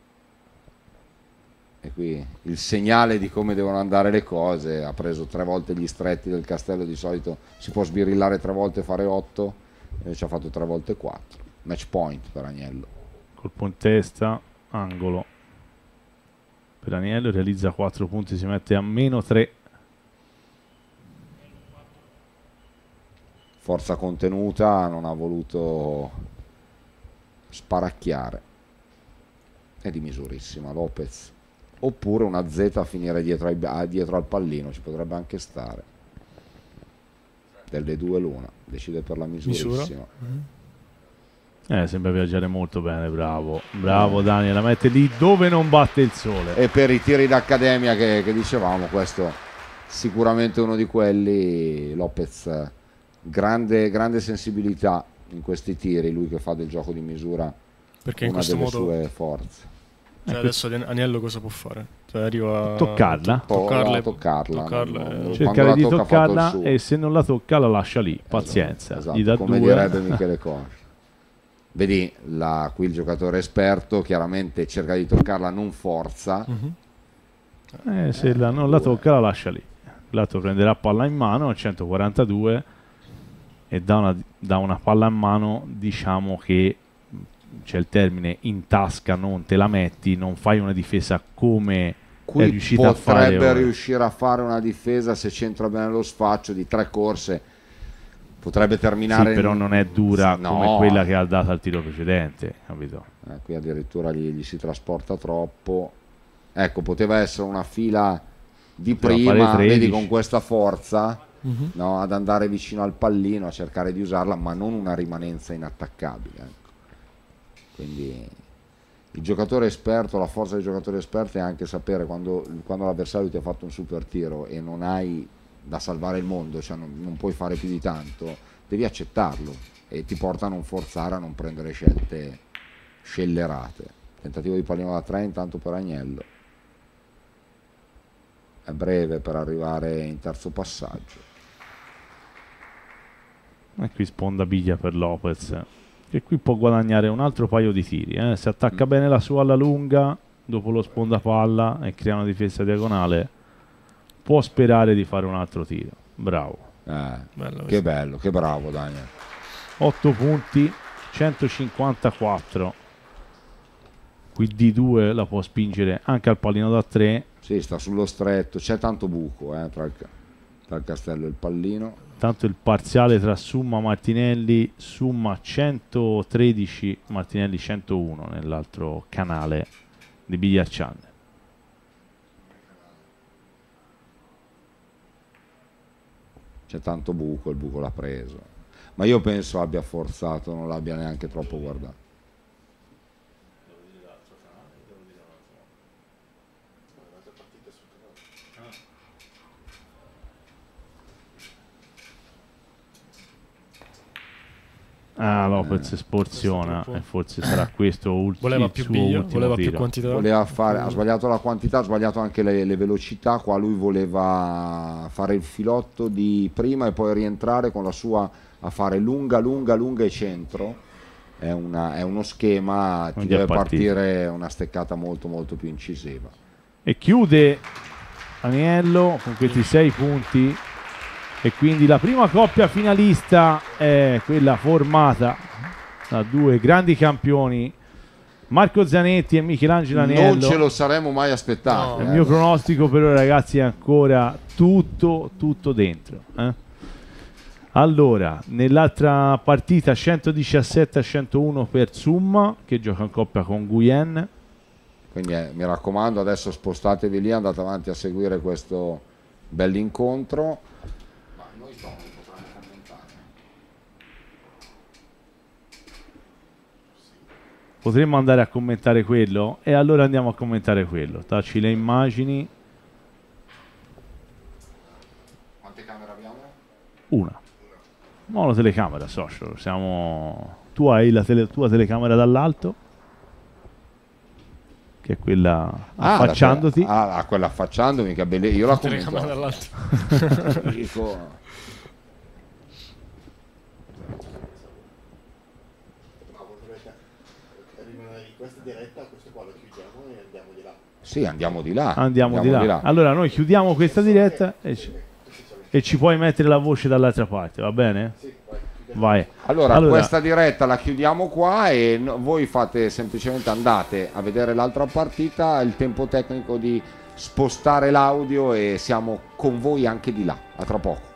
e qui il segnale di come devono andare le cose. Ha preso tre volte gli stretti del castello, di solito si può sbirillare tre volte e fare otto, invece ha fatto tre volte quattro. Match point per Agnello. Colpo in testa, angolo per Agnello, realizza quattro punti, si mette a meno tre. Forza contenuta, non ha voluto sparacchiare, è di misurissima Lopez, oppure una Z a finire dietro, ai, dietro al pallino, ci potrebbe anche stare. Delle due l'una, decide per la misurissima. Misura. Mm-hmm. Eh, sembra viaggiare molto bene, bravo, bravo Daniel, la mette lì dove non batte il sole. E per i tiri d'accademia che, che dicevamo, questo sicuramente uno di quelli. Lopez, grande, grande sensibilità in questi tiri, lui che fa del gioco di misura perché una in questo delle modo sue forze. Cioè adesso Agnello cosa può fare? Cioè arriva a toccarla, toccarla, toccarle, toccarla, toccarla non, non, cercare di tocca, toccarla, e se non la tocca la lascia lì, pazienza, esatto, gli dà come due. direbbe Michele Corsi. Vedi la, qui il giocatore esperto chiaramente cerca di toccarla, non forza. Mm-hmm. eh, se eh, la, non la tocca la lascia lì. L'altro prenderà palla in mano a centoquarantadue e da una, da una palla in mano, diciamo che c'è il termine in tasca, non te la metti, non fai una difesa come qui è riuscita a fare. Potrebbe riuscire a fare una difesa se c'entra bene lo sfaccio di tre corse, potrebbe terminare. Sì, però non è dura no. come quella che ha dato al tiro precedente, capito? Eh, qui addirittura gli, gli si trasporta troppo. Ecco, poteva essere una fila di poteva prima, vedi, con questa forza. Mm-hmm. No, ad andare vicino al pallino, a cercare di usarla, ma non una rimanenza inattaccabile, ecco. Quindi il giocatore esperto, la forza del giocatore esperto è anche sapere quando, quando l'avversario ti ha fatto un super tiro e non hai da salvare il mondo, cioè non, non puoi fare più di tanto, devi accettarlo e ti porta a non forzare, a non prendere scelte scellerate. Tentativo di pallino da tre intanto per Agnello, è breve per arrivare in terzo passaggio. E qui sponda biglia per Lopez, che qui può guadagnare un altro paio di tiri, eh? Se attacca mm. bene la sua alla lunga dopo lo sponda palla e crea una difesa diagonale, può sperare di fare un altro tiro. Bravo, eh, bello, che bello, che bravo Daniel. otto punti, centocinquantaquattro. Qui D due la può spingere anche al pallino da tre. Sì, sta sullo stretto, c'è tanto buco eh, tra, il, tra il castello e il pallino. Tanto il parziale tra Summa Martinelli, Summa centotredici, Martinelli centouno nell'altro canale di Billiard Channel. C'è tanto buco, il buco l'ha preso, ma io penso abbia forzato, non l'abbia neanche troppo guardato. Ah, Lopez sporziona e forse sarà questo ultimo. Voleva più biglia, voleva più quantità. Voleva fare, ha sbagliato la quantità, ha sbagliato anche le, le velocità. Qua lui voleva fare il filotto di prima e poi rientrare con la sua a fare lunga, lunga, lunga e centro. È, una, è uno schema, ti deve partire una steccata molto, molto più incisiva. E chiude Agnello con questi sei punti. E quindi la prima coppia finalista è quella formata da due grandi campioni, Marco Zanetti e Michelangelo Agnello. Non ce lo saremmo mai aspettato. No. Eh. Il mio pronostico però, ragazzi, è ancora tutto, tutto dentro. Eh? Allora, nell'altra partita centodiciassette a centouno per Summa, che gioca in coppia con Guyen. Quindi eh, mi raccomando, adesso spostatevi lì, andate avanti a seguire questo bell'incontro. Ma noi potremmo commentare. Potremmo andare a commentare quello? E allora andiamo a commentare quello. Dacci le immagini. Quante camere abbiamo? Una. Monotelecamera, socio. Siamo... Tu hai la tele... tua telecamera dall'alto, che è quella Ah, affacciandoti. La, ah, quella affacciandomi, che belle. Io la Telecamera commento. dall'alto. Dico, questa diretta, questo qua lo chiudiamo e andiamo di là. sì, andiamo di là. Andiamo, di, là. Allora noi chiudiamo questa diretta e ci, e ci puoi mettere la voce dall'altra parte, va bene? Sì, vai, Vai. Allora, Allora- questa diretta la chiudiamo qua e no- voi fate semplicemente, andate a vedere l'altra partita, il tempo tecnico di spostare l'audio e siamo con voi anche di là. A tra poco.